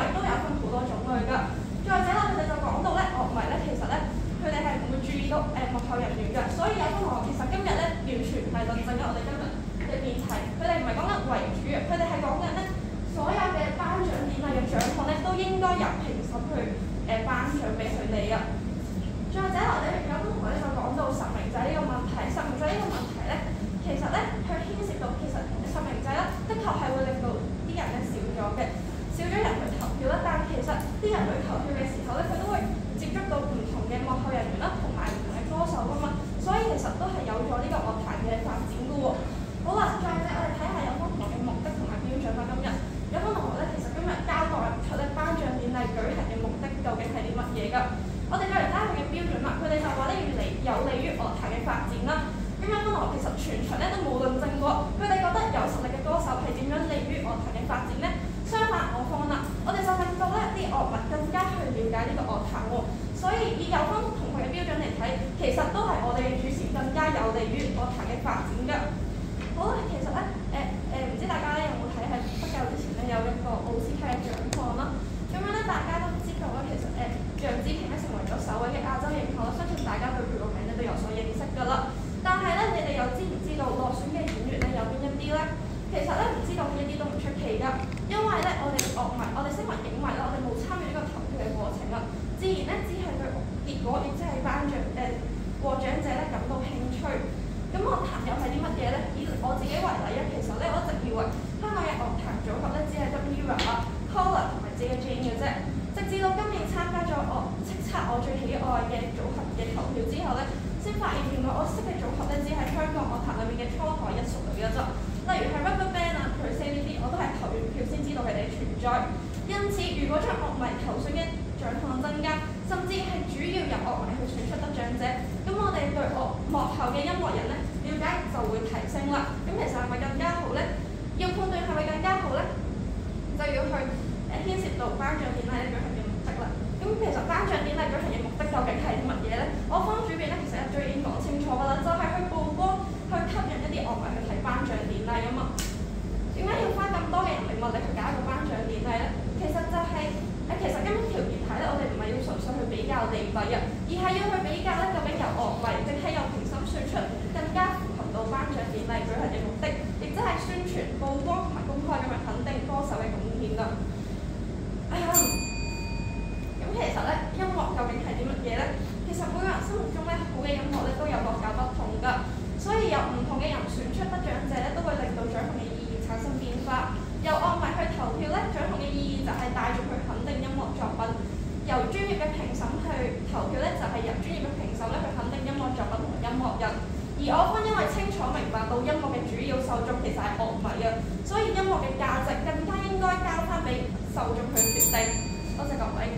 [SPEAKER 4] 審去誒頒獎俾佢哋啊。再者落嚟，有個同學咧就講到實名制呢個問題，實名制呢個問題咧，其實咧佢牽涉到其實實名制咧，的確係會令到啲人咧少咗嘅，少咗人去投票啦。但其實啲人去投票嘅時候咧，佢都會接觸到唔同嘅幕後人員啦，同埋唔同嘅歌手噶嘛，所以其實都係有咗呢個樂壇嘅發展噶喎。好啦，再者我哋睇下有方同學嘅目的同埋標準啦。今日有方同學咧，其實今日交代出咧頒獎典禮舉行嘅目的究竟係啲乜嘢㗎？我哋再嚟睇下佢嘅標準啦。佢哋就話咧要嚟有利於樂壇嘅發展啦。咁有方同學其實全場咧都冇論證過，佢哋覺得有實力嘅歌手係點樣利於樂壇嘅發展咧？相反我方啦，我哋就令到咧啲樂迷更加去了解呢個樂壇喎。所以以有方同學嘅標準嚟睇，其實都係我哋嘅主持更加有利於樂壇嘅發展㗎。好啦，其實咧誒誒，唔知大家咧有冇睇喺不久之前咧有一個奧斯卡嘅獎項啦。咁樣咧大家都知道啦，其實誒楊紫瓊咧成為咗首位嘅亞洲影后啦，相信大家對佢個名咧都有所認識㗎啦。但係咧，你哋又知唔知道落選嘅演員咧有邊一啲咧？其實咧唔知道呢一啲都唔出奇㗎，因為咧我哋樂迷，我哋身為影迷啦，我哋冇參與呢個投票嘅過程啦，自然咧只係對結果，亦即係頒獎誒獲獎者咧感到興趣。咁樂壇又係啲乜嘢咧？以我自己為例啊，其實咧我一直以為香港嘅樂壇組合咧只係得 Mirror 啊、Collar 同埋 Jay Jane 嘅啫，直至到今年參加咗我叱咤我最喜愛嘅組合嘅投票之後咧，先發現原來我識嘅組合咧只係香港樂壇裏面嘅初台一屬嚟嘅啫。例如係 RubberBand 啊、per se 呢啲，我都係投完票先知道佢哋存在。因此，如果將樂迷投選嘅獎項增加，甚至係主要由樂迷去選出得獎者，咁我哋對樂幕後嘅音樂人咧了解就會提升啦。咁其實係咪更加好咧？要判斷係咪更加好咧，就要去誒牽涉到頒獎典禮舉行嘅目的啦。咁其實頒獎典禮舉行嘅目的究竟係啲乜嘢咧？我方主編咧其實一早已經講清楚㗎啦，就係、是、去曝光、去吸引一啲樂迷去睇頒獎典禮啊嘛。點解要花咁多嘅人力物力去搞一個頒獎典禮咧？其實就係、是、誒，其實根本條件睇咧，我哋唔係要純粹去比較地位啊，而係要去比較咧究竟由樂迷定係由評審選出更加符合到頒獎典禮舉行嘅目的，亦即係宣傳、曝光同埋公開咁樣肯定歌手嘅貢獻啊。哎呀，咁其實咧音樂究竟係啲乜嘢咧？其實每個人心目中咧好嘅音樂咧都有各有不同㗎，所以由唔同嘅人選出得獎者咧，都會令到獎項嘅意義產生變化。由樂迷去投票咧，獎項嘅意義就係帶住去肯定音樂作品；由專業嘅評審去投票咧，就係、是、由專業嘅評審咧去肯定音樂作品同埋音樂人。而我方因為清楚明白到音樂嘅主要受眾其實係樂迷啊，所以音樂嘅價值更加應該交翻俾受眾去決定。多謝各位。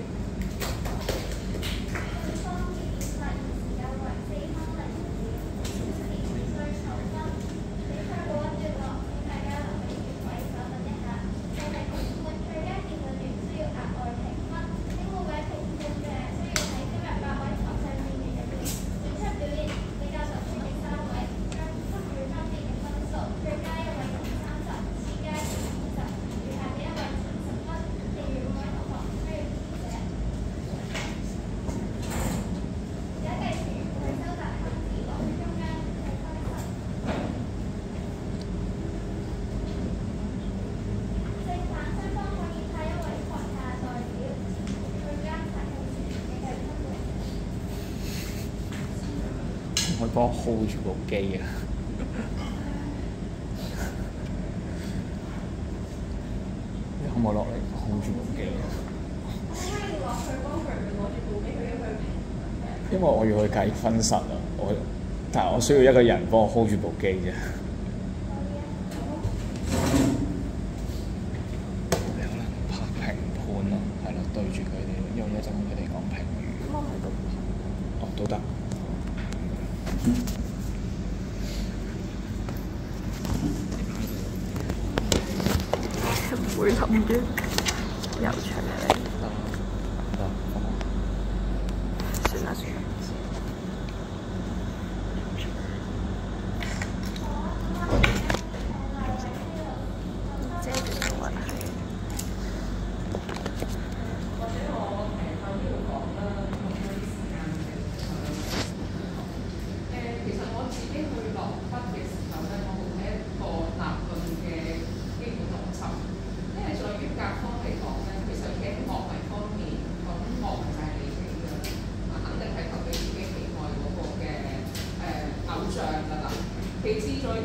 [SPEAKER 6] 我幫我 hold 住部機啊！你可唔可以落嚟 hold 住部機啊？
[SPEAKER 4] 可以落去幫佢攞住部機去一去評。
[SPEAKER 6] 因為我要去計分實啊，我但係我需要一個人幫我 hold 住部機啫。你可能拍評判咯，係咯，對住佢哋，因為一陣佢哋講評語。
[SPEAKER 4] 咁我唔係咁拍。
[SPEAKER 6] 哦，都得。
[SPEAKER 4] 唔會諗嘅，有趣嘅。算啦算啦。遮住咗啊！
[SPEAKER 7] 其實我自己去落筆嘅時候咧，我會睇一個立論嘅基本邏輯，因為在於甲方嚟講咧，其實喺樂迷方面個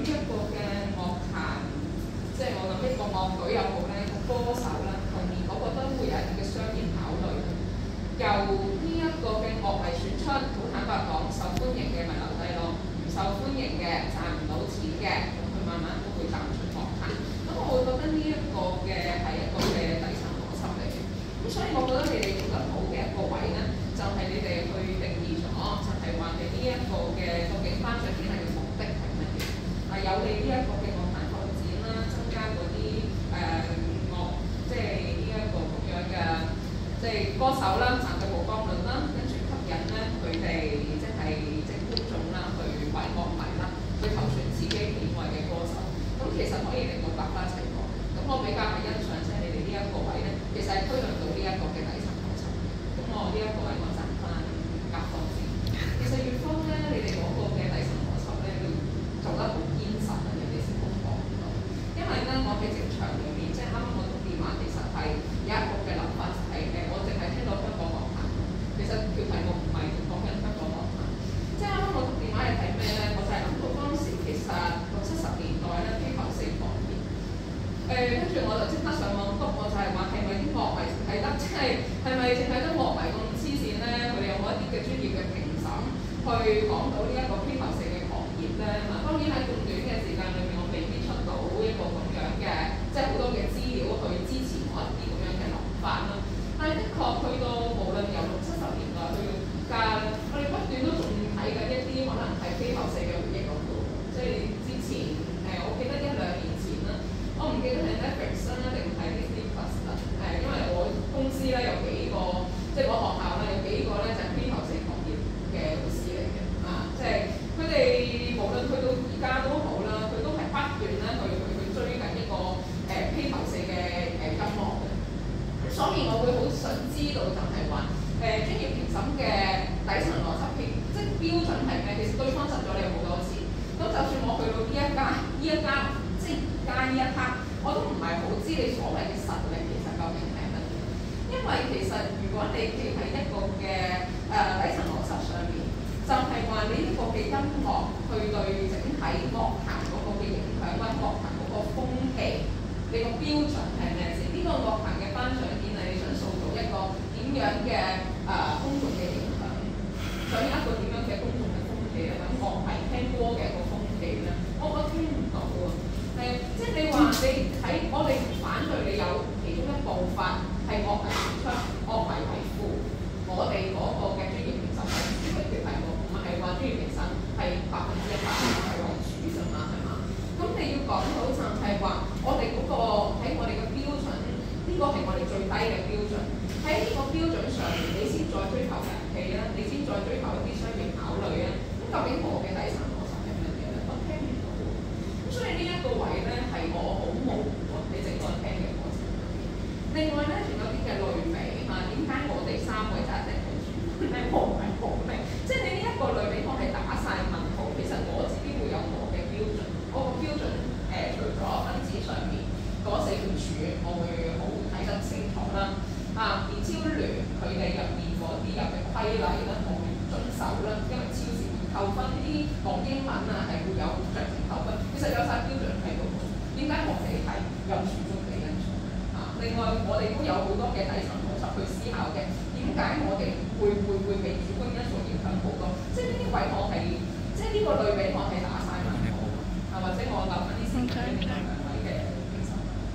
[SPEAKER 7] 一個嘅樂壇，即係我諗一個樂隊又好咧，個歌手咧，後面我覺得會有一啲嘅商業考慮。由呢一個嘅樂迷選出，好坦白講，受歡迎嘅咪留低咯，唔受歡迎嘅賺唔到錢嘅，咁佢慢慢都會淡出樂壇。咁我會覺得呢一個嘅係一個嘅底層邏輯嚟嘅。咁所以我覺得你哋做得好嘅一個位咧，就係、是、你哋去定義咗，就係話你呢一個嘅究竟頒獎典禮嘅目的係乜嘢？啊，有你呢一個嘅樂壇發展啦，增加嗰啲誒樂，即係呢一個咁樣嘅。即係歌手啦，賺嘅曝光率啦，跟住吸引咧佢哋即係即係觀眾啦，去為樂迷啦，去投選自己喜愛嘅歌手。咁其實可以令到百花齊放。咁我比較係欣賞即係你哋呢一個位咧，其實係推論到呢一個嘅底層邏輯。咁我呢一個位我讚翻甲方先。其實乙方咧，你哋嗰個嘅底層邏輯咧，要做得好堅實啊，人哋先好講到。因為咧，我喺職場裏面，即係啱啱我同電話其實係有一個嘅諗法就係、是、誒。我淨係聽到香港樂壇，其實條題目唔係講緊香港樂壇。即係啱啱我同電話係睇咩咧？我就係諗到當時其實六七十年代咧，披頭四狂熱。誒、呃，跟住我就即刻上網篤，我就係話係咪啲樂迷睇得，即係係咪淨係得樂迷咁黐線咧？佢哋有冇一啲嘅專業嘅評審去講到呢一個披頭四嘅狂熱咧？嗱，當然喺咁短嘅時間裏面，我未必出到一個咁樣嘅，即係好多嘅資料去支持我一啲咁樣嘅諗法啦。但係的確去到無論由六七十年代去到而家咧，我哋不斷都仲睇緊一啲可能係披頭四嘅回憶嗰度。即係之前誒、呃，我記得一兩年前啦，我唔記得係 Netflix 啦定係 Disney Plus 啦。誒，因為我公司咧有幾個，即係我學校咧有幾個咧就係披頭四狂熱嘅老師嚟嘅。啊，即係佢哋無論去到而家都好啦，佢都係不斷咧去去去追緊一個誒披頭四嘅誒音樂嘅。所以我會好想知道就係話誒專業評審嘅底層邏輯，即係標準係咩？其實對方實咗你好多次，咁就算我去到呢一家呢一家即係而家呢一刻，我都唔係好知你所謂嘅實力其實究竟係乜嘢。因為其實如果你企喺一個嘅誒、呃、底層邏輯上面，就係、是、話你呢個嘅音樂去對整體樂壇嗰個嘅影響，或者樂壇嗰個風氣，你個標準係咩先？呢、這個樂壇嘅頒獎典禮，你想塑造一個點樣嘅誒、呃、公眾嘅影響，想一個點樣嘅公眾嘅風氣咧，或者樂迷聽歌嘅一個風氣咧，我我聽唔到啊！誒、呃，即係你話你喺我哋唔反對你有其中一部分係樂迷選出，樂迷為輔，我哋嗰個嘅專業評審係呢個條題目，唔係話專業評審係百分之一百係為主啫嘛，係嘛？咁你要講到就係話，我哋嗰、那個喺我哋嘅標準，呢、這個係我哋最低嘅標準。喺呢個標準上面，你先再追求人氣啦，你先再追求一啲商業考慮啊。咁究竟我嘅底層邏輯係乜嘢咧？我聽唔到。咁所以呢一個位咧係我好模糊喎，你整個聽嘅過程裏面。另外咧，仲有啲嘅類比嚇，點解我哋三位就一定係主觀咧？我唔係好明，即係你呢一個類比，我係打晒問號。其實我自己會有我嘅標準。嗰個標準誒、呃，除咗分子上面嗰四條柱，我會好睇得清楚啦。啊，電超聯佢哋入面嗰啲入嘅規例啦，我會遵守啦。因為超時會扣分，呢啲講英文啊係會有酌情扣分。其實有晒標準喺度，點解我哋係有全中嘅因素啊？另外，我哋都有好多嘅底層邏輯去思考嘅。點解我哋會會會被主觀因素影響好多？即係呢啲位我係，即係呢個類比我係打晒問號。啊，或者我留翻啲時間俾兩位嘅評審。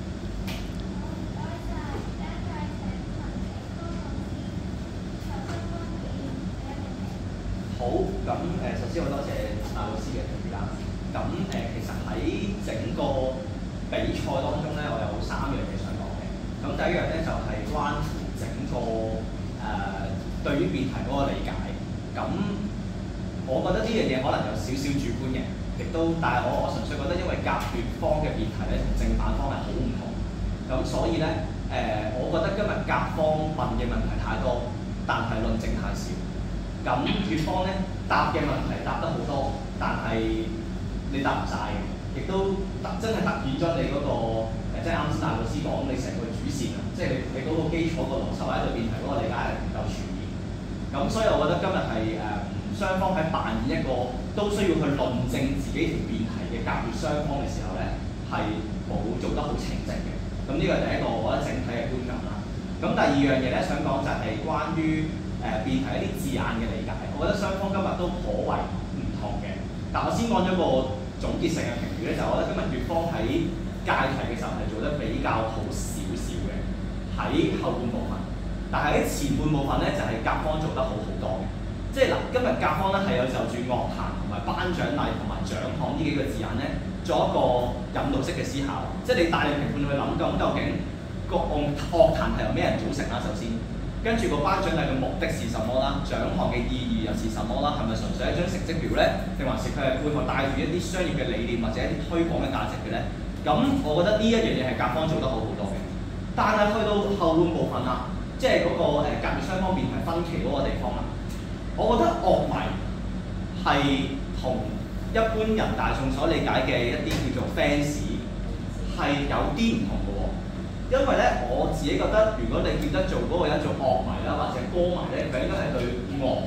[SPEAKER 8] 好，咁誒，首先好多謝阿老師嘅評語啦。咁誒，其實喺整個比賽當中咧，我有三樣嘢想講嘅。咁第一樣咧就係、是、關乎整個誒、呃、對於辯題嗰個理解。咁我覺得呢樣嘢可能有少少主觀嘅。亦都，但係我我純粹覺得，因為甲乙方嘅辯題咧同正反方係好唔同，咁所以咧誒、呃，我覺得今日甲方問嘅問題太多，但係論證太少。咁乙方咧答嘅問題答得好多，但係你答唔晒嘅，亦都突真係突顯咗你嗰、那個即係啱先大老師講你成個主線啊，即係你你嗰個基礎個邏輯或者對辯題嗰個理解係唔夠全面。咁所以我覺得今日係誒。呃雙方喺扮演一個都需要去論證自己條辯題嗰嘅甲乙雙方嘅時候咧，係冇做得好稱職嘅。咁呢個係第一個我覺得整體嘅觀感啦。咁第二樣嘢咧，想講就係關於誒、呃、辯題一啲字眼嘅理解。我覺得雙方今日都頗為唔同嘅。但我先講咗個總結性嘅評語咧，就係、我覺得今日乙方喺解題嘅時候係做得比較好少少嘅，喺後半部分。但係喺前半部分咧，就係、是、甲方做得好好多嘅。即係嗱，今日甲方咧係有就住樂壇同埋頒獎禮同埋獎項呢幾個字眼咧，做一個引導式嘅思考。即係你帶領評判去諗，咁究竟個樂樂壇係由咩人組成啦？首先，跟住個頒獎禮嘅目的是什麼啦？獎項嘅意義又是什麼啦？係咪純粹一張成績表咧？定還是佢係背後帶住一啲商業嘅理念或者一啲推廣嘅價值嘅咧？咁我覺得呢一樣嘢係甲方做得好好多嘅。但係去到後半部分啦，即係嗰個誒甲乙雙方辯題分歧嗰個地方啦，我覺得樂迷係同一般人大眾所理解嘅一啲叫做 fans 係有啲唔同嘅喎。因為咧，我自己覺得，如果你叫得做嗰個人做樂迷啦，或者歌迷咧，佢應該係對樂。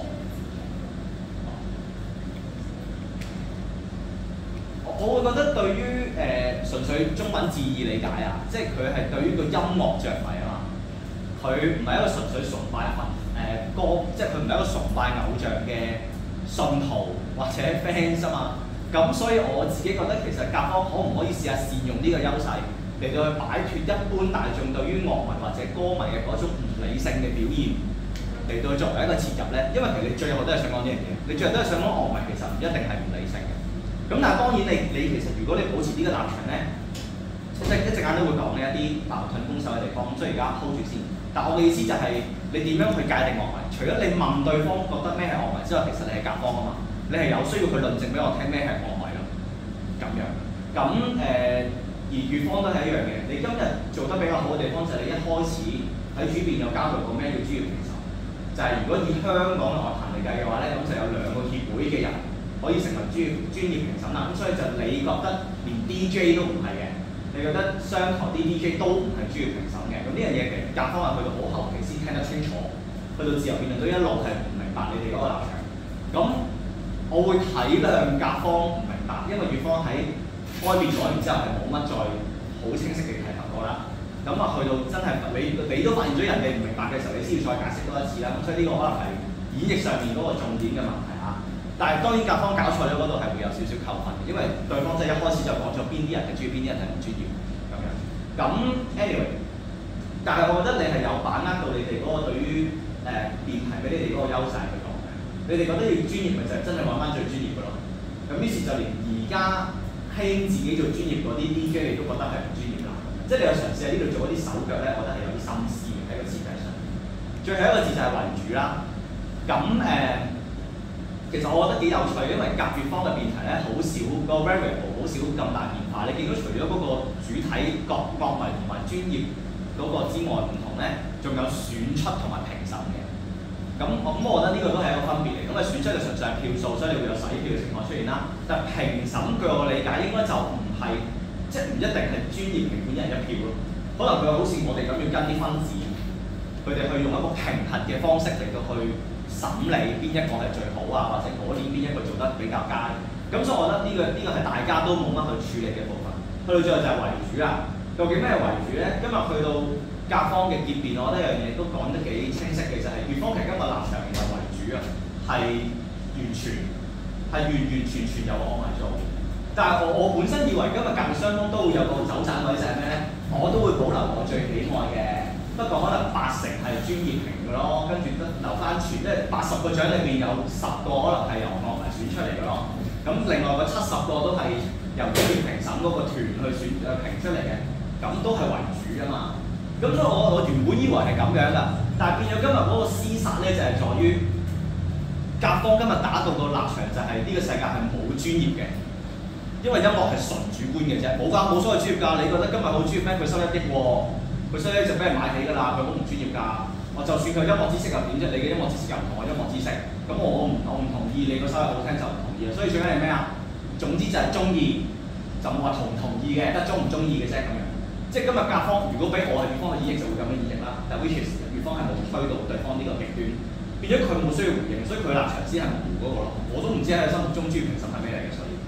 [SPEAKER 8] 我會覺得對於誒、呃、純粹中文字義理解啊，即係佢係對於個音樂着迷啊嘛。佢唔係一個純粹崇拜粉誒歌，即係佢唔係一個崇拜偶像嘅信徒或者 fans 啊嘛。咁所以我自己覺得其實甲方可唔可以試下善用呢個優勢嚟到去擺脱一般大眾對於樂迷或者歌迷嘅嗰種唔理性嘅表現，嚟到作為一個切入咧。因為其實你最後都係想講呢樣嘢，你最後都係想講樂迷其實唔一定係唔理性嘅。咁但係當然你你其實如果你保持呢個立場咧，即係一陣間都會講嘅一啲矛盾攻守嘅地方，所以而家 hold 住先。但我嘅意思就係、是、你點樣去界定樂迷？除咗你問對方覺得咩係樂迷之外，其實你係甲方啊嘛，你係有需要佢論證俾我聽咩係樂迷咯。咁樣咁誒、呃，而乙方都係一樣嘅。你今日做得比較好嘅地方就係你一開始喺主辯有交代過咩叫專業評審，就係、是、如果以香港嘅樂壇嚟計嘅話咧，咁就有兩個協會嘅人可以成為專業專業評審啦。咁所以就你覺得連 D J 都唔係嘅，你覺得商台啲 D J 都唔係專業評審嘅，咁呢樣嘢其實甲方係去到好後期先聽得清楚，去到自由辯論都一路係唔明白你哋嗰個立場。咁我會體諒甲方唔明白，因為乙方喺開辯咗完之後係冇乜再好清晰地提及過啦。咁啊去到真係你你都發現咗人哋唔明白嘅時候，你先要再解釋多一次啦。咁所以呢個可能係演繹上面嗰個重點嘅問題嚇。但係當然甲方搞錯咗嗰度係會有少少扣分嘅，因為對方即係一開始就講咗邊啲人係專業，邊啲人係唔專業咁樣。咁 anyway， 但係我覺得你係有把握到你哋嗰個對於誒辯題俾你哋嗰個優勢去講嘅。你哋覺得要專業咪就係真係揾翻最專業嘅咯。咁於是就連而家興自己做專業嗰啲 D J 你都覺得係唔專業啦。即係你有嘗試喺呢度做一啲手腳咧，我覺得係有啲心思嘅喺個設計上。最後一個字就係為主啦。咁誒。呃其實我覺得幾有趣，因為甲乙方嘅辯題咧，好少個 variable 好少咁大變化。你見到除咗嗰個主體各各迷同埋專業嗰個之外唔同咧，仲有選出同埋評審嘅。咁我咁我覺得呢個都係一個分別嚟。咁啊選出就純粹係票數，所以你會有洗票嘅情況出現啦。但係評審據我理解應該就唔係，即係唔一定係專業評判一人一票咯。可能佢好似我哋咁要跟啲分子，佢哋去用一個評核嘅方式嚟到去審理邊一個係最好啊，或者嗰年邊一個做得比較佳。咁所以我覺得呢、這個呢、這個係大家都冇乜去處理嘅部分。去到最後就係為主啦。究竟咩係為主咧？今日去到甲方嘅結辯，我覺得一樣嘢都講得幾清晰嘅，就係、是、乙方其實今日立場唔係為主啊，係完全係完完全全由我嚟做。但係我我本身以為今日甲乙雙方都會有個走盞位，就係咩咧？我都會保留我最喜愛嘅。不過可能八成係專業評嘅咯，跟住得留翻全，即係八十個獎裏邊有十個可能係由樂迷選出嚟嘅咯。咁另外個七十個都係由專業評審嗰個團去選誒評出嚟嘅，咁都係為主啊嘛。咁所以我我原本以為係咁樣㗎，但係變咗今日嗰個廝殺咧就係在於甲方今日打到個立場就係呢個世界係冇專業嘅，因為音樂係純主觀嘅啫，冇㗎，冇所謂專業㗎。你覺得今日好專業咩？佢收一億喎。佢所以就俾人買起㗎啦，佢好唔專業㗎。我就算佢音樂知識又點啫？你嘅音樂知識又唔同我音樂知識，咁我我唔我唔同意你個收入好聽就唔同意啊。所以最緊係咩啊？總之就係中意，就冇話同唔同意嘅，得中唔中意嘅啫咁樣。即係今日甲方如果俾我係乙方嘅演繹就會咁樣演繹啦。但 which is 乙方係冇推到對方呢個極端，變咗佢冇需要回應，所以佢立場先係模糊嗰個咯。我都唔知喺佢心目中專業評審係咩嚟嘅，所以咁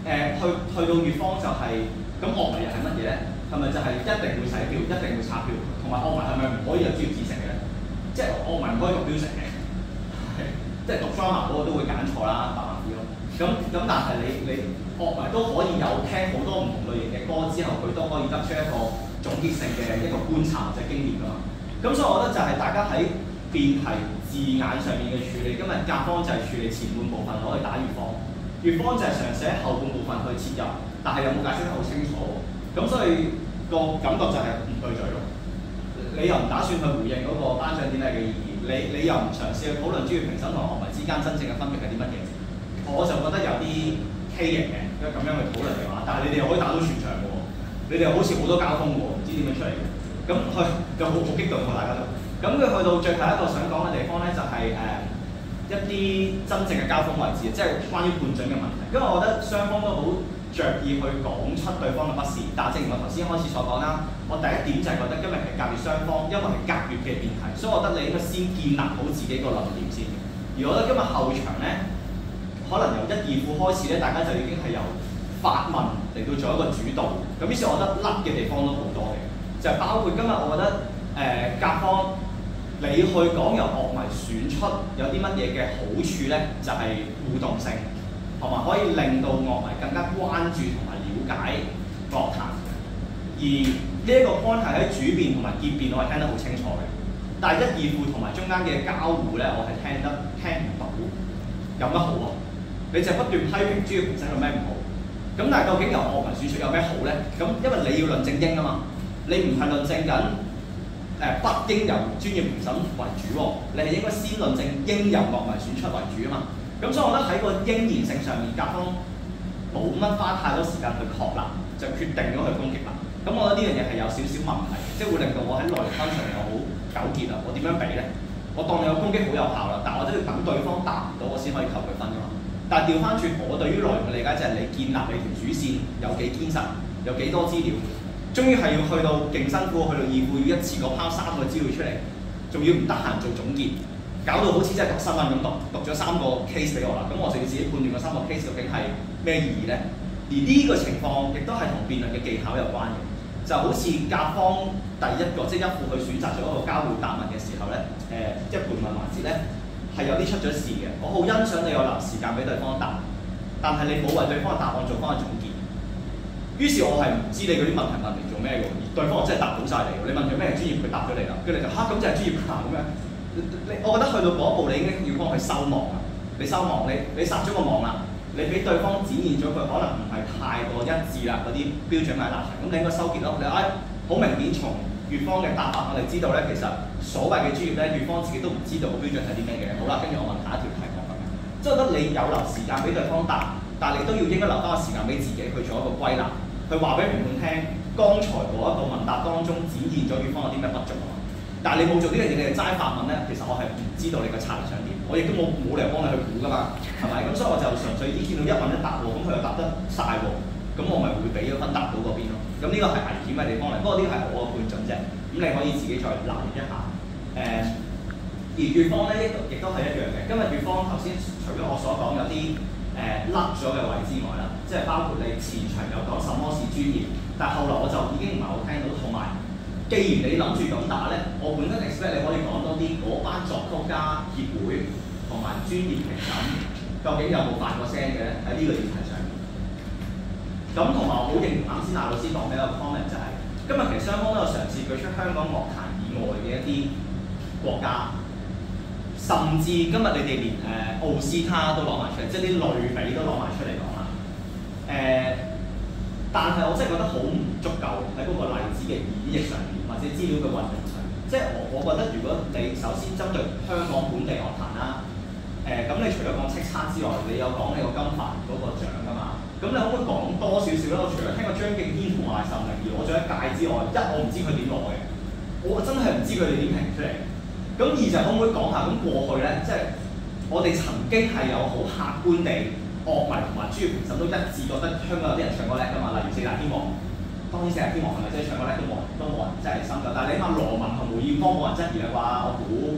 [SPEAKER 8] 誒去去到乙方就係、是、咁樂迷又係乜嘢咧？係咪就係一定會洗票，一定會拆票，同埋樂迷係咪唔可以有專業知識嘅咧？即係樂迷唔可以讀標成嘅，即係讀 drama 嗰個都會揀錯啦，百分之咯。咁咁但係你你樂迷都可以有聽好多唔同類型嘅歌之後，佢都可以得出一個總結性嘅一個觀察或者經驗㗎嘛。咁所以我覺得就係大家喺辯題字眼上面嘅處理，今日甲方就係處理前半部分攞去打乙方，乙方就係嘗試喺後半部分去切入，但係有冇解釋得好清楚？咁所以個感覺就係唔對嘴咯。你又唔打算去回應嗰個頒獎典禮嘅意義，你你又唔嘗試去討論專業評審同樂迷之間真正嘅分別係啲乜嘢？我就覺得有啲畸形嘅，因為咁樣去討論嘅話，但係你哋又可以打到全場嘅喎，你哋又好似好多交鋒喎，唔知點樣出嚟嘅。咁佢就好好激動喎，大家都。咁佢去到最後一個想講嘅地方咧，就係、是、誒、呃、一啲真正嘅交鋒位置，即係關於判準嘅問題。因為我覺得雙方都好着意去講出對方嘅不是，但係正如我頭先開始所講啦，我第一點就係覺得今日係甲乙雙方，因為係甲乙嘅辯題，所以我覺得你應該先建立好自己個論點先。而我覺得今日後場咧，可能由一二副開始咧，大家就已經係由發問嚟到做一個主導。咁於是，我覺得甩嘅地方都好多嘅，就係、是、包括今日我覺得誒、呃、甲方。你去講由樂迷選出有啲乜嘢嘅好處咧，就係、是、互動性，同埋可以令到樂迷更加關注同埋了解樂壇。而呢一個 point 係喺主辯同埋結辯，我係聽得好清楚嘅。但係一二副同埋中間嘅交互咧，我係聽得聽唔到有乜好喎？你就不斷批評專業評審有咩唔好。咁但係究竟由樂迷選出有咩好咧？咁因為你要論證應啊嘛，你唔係論證緊。誒、呃、不應由專業評審為主喎，你係應該先論證應由樂迷選出為主啊嘛。咁所以我覺得喺個應然性上面，甲方冇乜花太多時間去確立，就決定咗去攻擊啦。咁我覺得呢樣嘢係有少少問題，即係會令到我喺內容分上面好糾結啊。我點樣比咧？我當你個攻擊好有效啦，但係我都要等對方答唔到，我先可以扣佢分㗎嘛。但係調翻轉，我對於內容嘅理解就係你建立你條主線有幾堅實，有幾多資料。終於係要去到勁辛苦，去到二副要一次過拋三個資料出嚟，仲要唔得閒做總結，搞到好似真係讀新聞咁讀，讀咗三個 case 俾我啦。咁我就要自己判斷個三個 case 究竟係咩意義咧？而呢個情況亦都係同辯論嘅技巧有關嘅，就好似甲方第一個即係一副去選擇咗一個交換答問嘅時候咧，誒、呃、一盤問環節咧係有啲出咗事嘅。我好欣賞你有留時間俾對方答，但係你冇為對方嘅答案做翻個總結。於是，我係唔知你嗰啲問題問嚟做咩嘅，而對方真係答到晒嚟喎。你問佢咩專業，佢答咗你啦，跟住你就嚇咁、啊、就係專業㗎咁樣。你我覺得去到嗰一步，你應該要幫佢收網啊！你收網，你你殺咗個網啦，你俾對方展現咗佢可能唔係太過一致啦嗰啲標準嘅立場，咁你應該收結咯。你唉好明顯從乙方嘅答法，我哋知道咧，其實所謂嘅專業咧，乙方自己都唔知道個標準係啲咩嘅。好啦，跟住我問下一條題目咁樣，即係覺得你有留時間俾對方答，但係你都要應該留翻個時間俾自己去做一個歸納。佢話俾評判聽，剛才嗰一個問答當中展現咗乙方有啲咩不足啊嘛。但係你冇做呢樣嘢，你係齋發問咧，其實我係唔知道你個策略想點，我亦都冇冇理由幫你去估噶嘛，係咪？咁所以我就純粹已見到一問一答喎，咁佢又答得晒喎，咁我咪會俾咗分答到嗰邊咯。咁呢個係危險嘅地方嚟，不過呢個係我嘅判準啫。咁你可以自己再留意一下。誒、呃，而乙方咧亦亦都係一樣嘅。今日乙方頭先除咗我所講有啲誒甩咗嘅位之外啦，即係包括你前場有講什麼是專業，但係後來我就已經唔係好聽到。同埋，既然你諗住咁打咧，我本身 expect 你可以講多啲嗰班作曲家協會同埋專業評審究竟有冇發過聲嘅咧？喺呢個議題上面。咁同埋我好認同啱先賴老師講嘅一個 comment 就係、是，今日其實雙方都有嘗試舉出香港樂壇以外嘅一啲國家。甚至今日你哋連誒、呃、奧斯卡都攞埋出嚟，即係啲類比都攞埋出嚟講啦。誒、呃，但係我真係覺得好唔足夠喺嗰個例子嘅演繹上面，或者資料嘅運用上面。即係我我覺得，如果你首先針對香港本地樂壇啦，誒、呃，咁你除咗講叱咤之外，你有講你個金帆嗰個獎㗎嘛？咁你可唔可以講多少少咧？我除咗聽過張敬軒同埋岑寧兒攞咗一屆之外，一我唔知佢點攞嘅，我真係唔知佢哋點評出嚟。咁二就可唔可以講下咁過去咧，即係我哋曾經係有好客觀地樂迷同埋專業評審都一致覺得香港有啲人唱歌叻㗎嘛，例如四大天王，當然四大天王係咪真係唱歌叻都冇人都冇人真係深究，但係你起碼羅文同梅艷芳冇人質疑啦啩，我估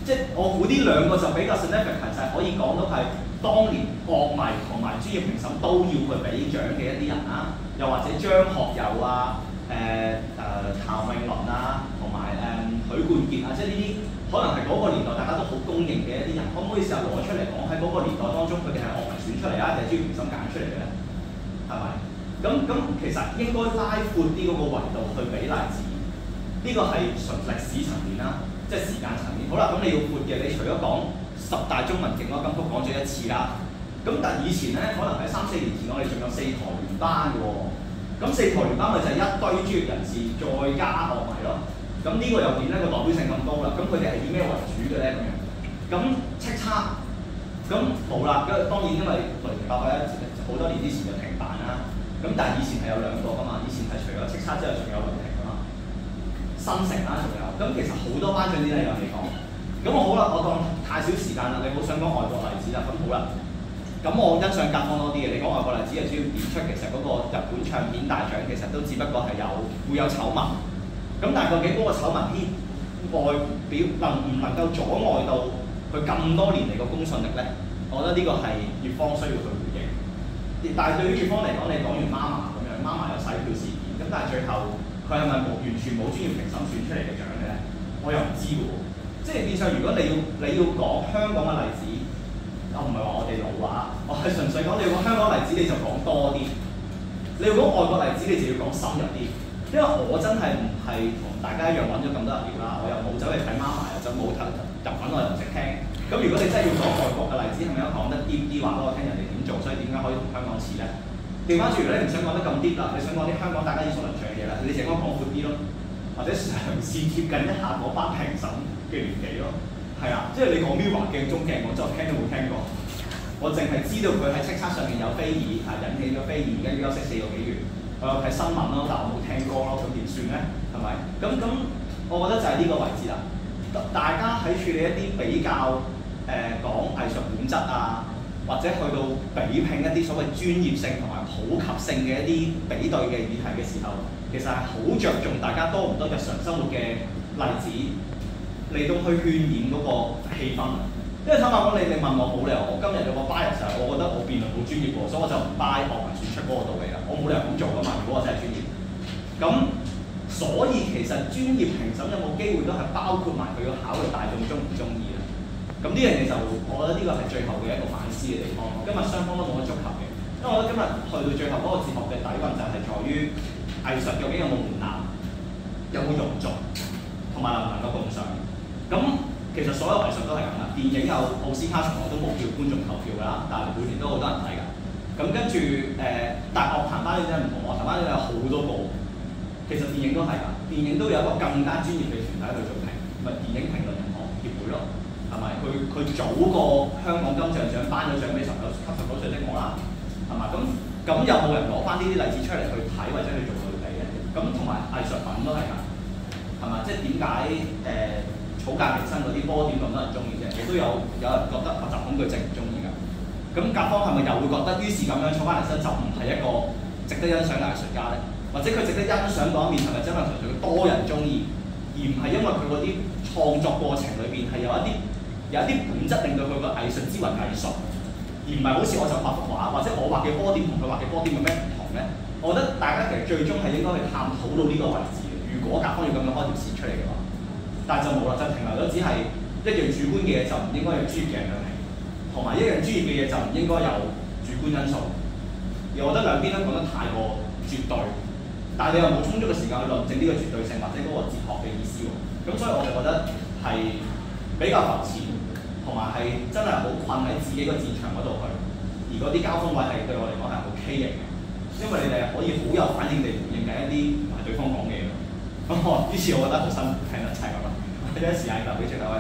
[SPEAKER 8] 即係我估呢兩個就比較 significant，就係可以講到係當年樂迷同埋專業評審都要去俾獎嘅一啲人啦，又或者張學友啊、誒誒譚詠麟啊，同埋誒許冠傑啊，即係呢啲可能係嗰個年代大家都好公認嘅一啲人，可唔可以試下攞出嚟講喺嗰個年代當中佢哋係樂迷選出嚟啊，定係專業評審揀出嚟嘅咧？係咪？咁咁其實應該拉闊啲嗰個維度去俾例子，呢、這個係純歷史層面啦，即係時間層面。好啦，咁你要闊嘅，你除咗講十大中文勁歌金曲講咗一次啦，咁但係以前咧，可能喺三四年前我哋仲有四台聯班嘅喎，咁四台聯班咪就係一堆專業人士再加樂迷咯。咁呢個又點咧？個代表性咁高啦，咁佢哋係以咩為主嘅咧？咁樣，咁叱咤，咁冇啦。因為當然因為雷霆八八一好多年之前就停辦啦。咁但係以前係有兩個噶嘛，以前係除咗叱咤之外，仲有雷霆噶嘛，新城啦，仲有。咁其實好多頒獎典禮有你講。咁我好啦，我當太少時間啦，你好想講外國例子啦，咁好啦。咁我欣賞甲方多啲嘅，你講外國例子係主要點出其實嗰個日本唱片大獎其實都只不過係有會有醜聞。咁但係究竟嗰個醜聞牽外表能唔能夠阻礙到佢咁多年嚟個公信力咧？我覺得呢個係乙方需要去回應。但係對於乙方嚟講，你講完媽媽咁樣，媽媽有洗票事件，咁但係最後佢係咪冇完全冇專業評審選出嚟嘅獎嘅咧？我又唔知喎。即係變相，如果你要你要講香港嘅例子，我唔係話我哋老話，我係純粹講你要講香港例子，你就講多啲；你要講外國例子，你就要講深入啲。因為我真係唔係同大家一樣揾咗咁多日料啦，我又冇走去睇媽媽，又就冇睇日文，我又唔識聽。咁如果你真係要講外國嘅例子，係咪有講得啲啲話俾我聽人哋點做，所以點解可以同香港似咧？調翻轉，如果你唔想講得咁啲啦，你想講啲香港大家耳熟能詳嘅嘢啦，你淨係講闊啲咯，或者嘗試貼近一下嗰班評審嘅年紀咯。係啊，即係你講 Mirror 鏡中鏡，我真係聽都冇聽過。我淨係知道佢喺叱咤上面有非議，係引起咗非議，而家要休息四個幾月。我有睇新聞咯，但我冇聽歌咯，咁點算咧？係咪？咁咁，我覺得就係呢個位置啦。大家喺處理一啲比較誒、呃、講藝術本質啊，或者去到比拼一啲所謂專業性同埋普及性嘅一啲比對嘅議題嘅時候，其實係好着重大家多唔多日常生活嘅例子嚟到去渲染嗰個氣氛。因為坦白講，你你問我冇理由，我今日有個 bias 就係我覺得我辯論好專業喎，所以我就唔 buy 樂迷選出嗰個道理啦。我冇理由咁做噶嘛，如果我真係專業。咁所以其實專業評審有冇機會都係包括埋佢要考慮大眾中唔中意啦。咁呢樣嘢就我覺得呢個係最後嘅一個反思嘅地方。今日雙方都冇乜觸及嘅，因為我覺得今日去到最後嗰個哲學嘅底蘊就係在於藝術究竟有冇門檻，有冇庸俗，同埋能唔能夠共賞。咁其實所有藝術都係咁啦，電影有奧斯卡從來都冇叫觀眾投票㗎啦，但係每年都好多人睇㗎。咁跟住誒，但係樂壇班真係唔同，樂壇班有好多個。其實電影都係㗎，電影都有一個更加專業嘅團體去做評，咪電影評論人行協會咯，係咪？佢佢早過香港金像獎頒咗獎俾十九給十九歲的我啦，係咪？咁咁有冇人攞翻呢啲例子出嚟去睇或者去做對比咧？咁同埋藝術品都係㗎，係咪？即係點解誒？草間彌生嗰啲波點咁多人中意嘅，亦都有有人覺得學習恐懼症唔中意㗎。咁甲方係咪又會覺得，於是咁樣草間彌生就唔係一個值得欣賞嘅藝術家咧？或者佢值得欣賞嗰一面係咪真係純粹多人中意，而唔係因為佢嗰啲創作過程裏邊係有一啲有一啲本質令到佢個藝術之為藝術，而唔係好似我就畫幅畫，或者我畫嘅波點同佢畫嘅波點有咩唔同咧？我覺得大家其實最終係應該去探討到呢個位置嘅。如果甲方要咁樣開條線出嚟嘅話，但係就冇啦，就停留咗只係一樣主觀嘅嘢就唔應該有專業嘅人去評，同埋一樣專業嘅嘢就唔應該有主觀因素。而我覺得兩邊都講得太過絕對。但係你又冇充足嘅時間去論證呢個絕對性或者嗰個哲學嘅意思喎，咁所以我就覺得係比較浮淺，同埋係真係好困喺自己個戰場嗰度去，而嗰啲交鋒位係對我嚟講係好畸形嘅，因為你哋係可以好有反應地回應緊一啲唔係對方講嘅嘢咯。咁我於是我覺得好辛苦，聽得齊咁啦，俾啲時間留俾最後一位。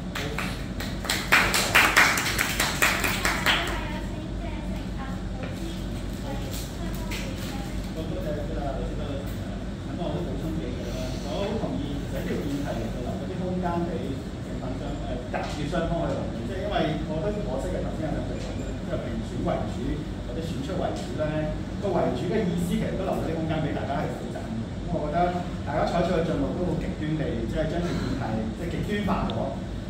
[SPEAKER 9] 雙方去論辯，即係因為我覺得可惜嘅頭先有兩句講，即係評選為主或者選出為主咧，個為主嘅意思其實都留咗啲空間俾大家去負責。咁我覺得大家採取嘅進路都好極端地，即係將條議題即係極端化咗。咁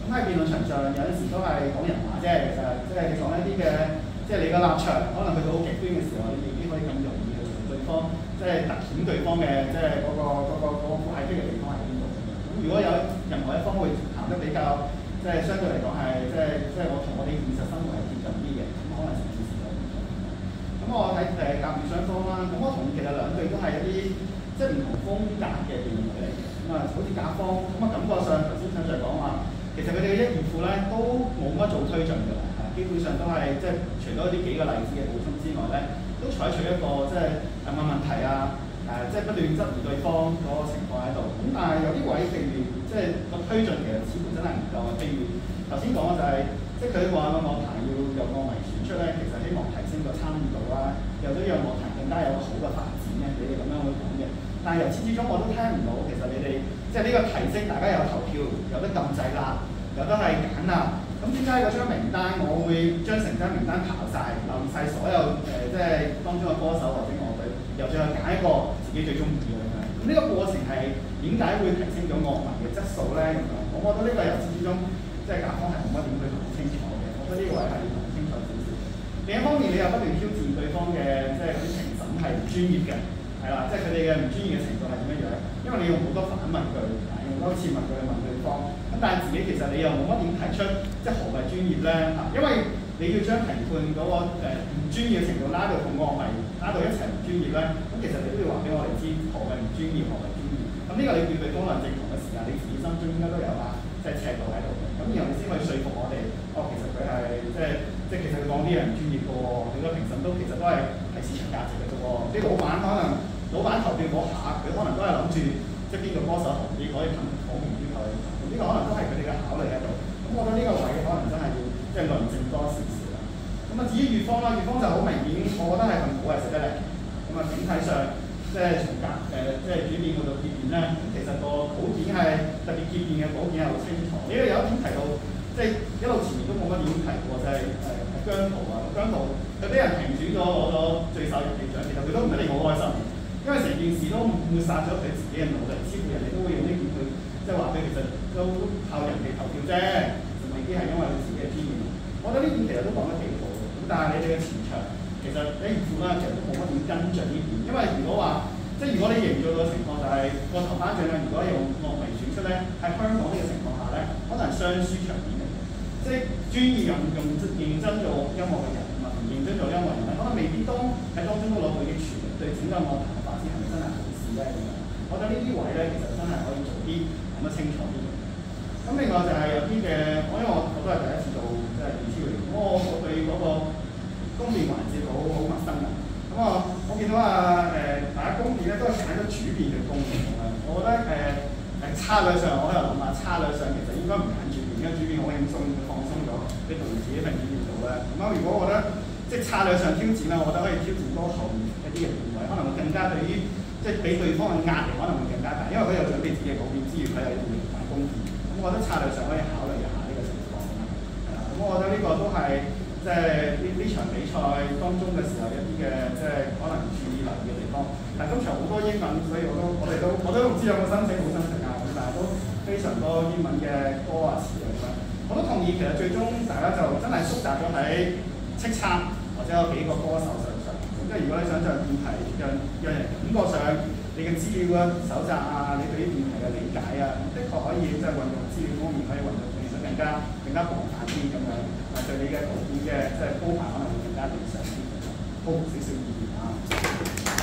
[SPEAKER 9] 咁喺辯論場上有陣時都係講人話啫，其實即係你講一啲嘅，即係你個立場可能去到好極端嘅時候，你未必可以咁容易去同對方即係突顯對方嘅即係嗰個嗰個嗰個好係激嘅地方喺邊度。咁如果有任何一方會行得比較即係相對嚟講係即係即係我同我哋現實生活係貼近啲嘅，咁可能成件事就唔同。咁我睇誒甲乙雙方啦，咁我同其實兩隊都係一啲即係唔同風格嘅辯論嚟嘅。咁啊，好似甲方咁啊，感覺上頭先上嚟講話，其實佢哋嘅一二副咧都冇乜做推進嘅，係基本上都係即係除咗呢幾個例子嘅補充之外咧，都採取一個即係問問題啊，誒、呃、即係不斷質疑對方嗰個情況喺度。咁但係有啲位譬如即係個推進其實似乎真係唔夠啊。譬如頭先講嘅就係、是，即係佢話個樂壇要由樂迷選出咧，其實希望提升個參與度啦，又都讓樂壇更加有個好嘅發展嘅，你哋咁樣去講嘅。但係由始至終我都聽唔到，其實你哋即係呢個提升，大家有投票，有得撳掣啦，有得係揀啦。咁點解嗰張名單我會將成張名單刨晒，留晒所有誒、呃，即係當中嘅歌手或者樂隊，又最後揀一個自己最中意嘅咁樣？咁呢個過程係點解會提升咗樂迷嘅質素咧？咁樣，我覺得呢個由始至終即係甲方係冇乜點去講清楚嘅。我覺得呢個位係要講清楚少少。另一方面，你又不斷挑戰對方嘅即係嗰啲評審係唔專業嘅。係啦，即係佢哋嘅唔專業嘅程度係點樣樣？因為你用好多反問句，用多次問句去問對方。咁但係自己其實你又冇乜點提出，即係何謂專業咧？嚇，因為你要將評判嗰個誒唔專業嘅程度拉到同樂迷拉到一齊唔專業咧，咁其實你都要話俾我哋知何謂唔專業，何謂專業。咁呢個你面對方論證同嘅時間，你自己心中應該都有啦，即係尺度喺度嘅。咁然後你先可以說服我哋，哦，其實佢係即係即係其實佢講啲嘢唔專業嘅喎，佢個評審都其實都係係市場價值嘅啫喎。啲老闆可能。老闆投票嗰下，佢可能都係諗住即係邊個歌手紅啲，可以捧捧紅啲佢。咁呢個可能都係佢哋嘅考慮喺度。咁我覺得呢個位可能真係要即係論證多少少啦。咁啊，至於乙方啦，乙方就好明顯，我覺得係份稿係寫得嚟。咁啊，整體上即係從格誒即係主編嗰度結辯咧，其實個稿件係特別結辯嘅稿件係好清楚。呢個有一點提到，即係一路前面都冇乜點提過，就係誒姜濤啊，姜濤佢俾人評選咗攞咗最受人哋獎，其實佢都唔一定好開心。因為成件事都抹殺咗佢自己嘅努力，似乎人哋都會用呢件去即係話佢其實都靠人哋投票啫，就未必係因為佢自己嘅專業。我覺得呢點其實都講得幾好嘅。咁但係你哋嘅前場其實你唔負啦，其實都冇乜點跟進呢點。因為如果話即係如果你營造到嘅情況就係、是、個投班長咧，如果用樂迷選出咧，喺香港呢個情況下咧，可能係雙輸場面嚟嘅。即係專業用用認真做音樂嘅人同埋唔認真做音樂人咧，可能未必都喺當中都攞到益處嘅，對整個樂壇發展係咪真係好事咧？咁樣，我覺得呢啲位咧，其實真係可以做啲諗得清楚啲嘅。咁另外就係有啲嘅，我因為我我都係第一次做即係電視嚟，咁我我對嗰個公辯環節好好陌生嘅。咁啊，我見到啊誒大家公辯咧都係揀咗主辯嘅公辯咁樣，我覺得誒誒策略上我喺度諗下，策略上其實應該唔揀主辯，因為主辯好輕鬆放鬆咗，你同自己評主辯做咧。咁啊，如果我覺得即係策略上挑戰啦，我覺得可以挑戰多後面一啲嘅辯位，可能會更加對於即係俾對方嘅壓力可能會更加大，因為佢有準備自己嘅稿件之餘，佢又要平反公辯。咁我覺得策略上可以考慮一下呢個情況啦。係啦，咁我覺得呢個都係即係呢呢場比賽當中嘅時候一啲嘅即係可能注意留意嘅地方。但係今場好多英文，所以我都我哋都我都唔知有冇申請冇申請啊。咁但係都非常多英文嘅歌啊詞啊咁樣。我都同意，其實最終大家就真係縮窄咗喺叱咤或者有幾個歌手上上，咁即係如果你想像辯題，讓讓人感覺上你嘅資料啊、搜集啊，你對於辯題嘅理解啊，的確可以即係運用資料方面可以運用其實更加更加廣泛啲咁樣，誒對你嘅稿件嘅即係鋪排可能會更加理想啲，高少少意見啊。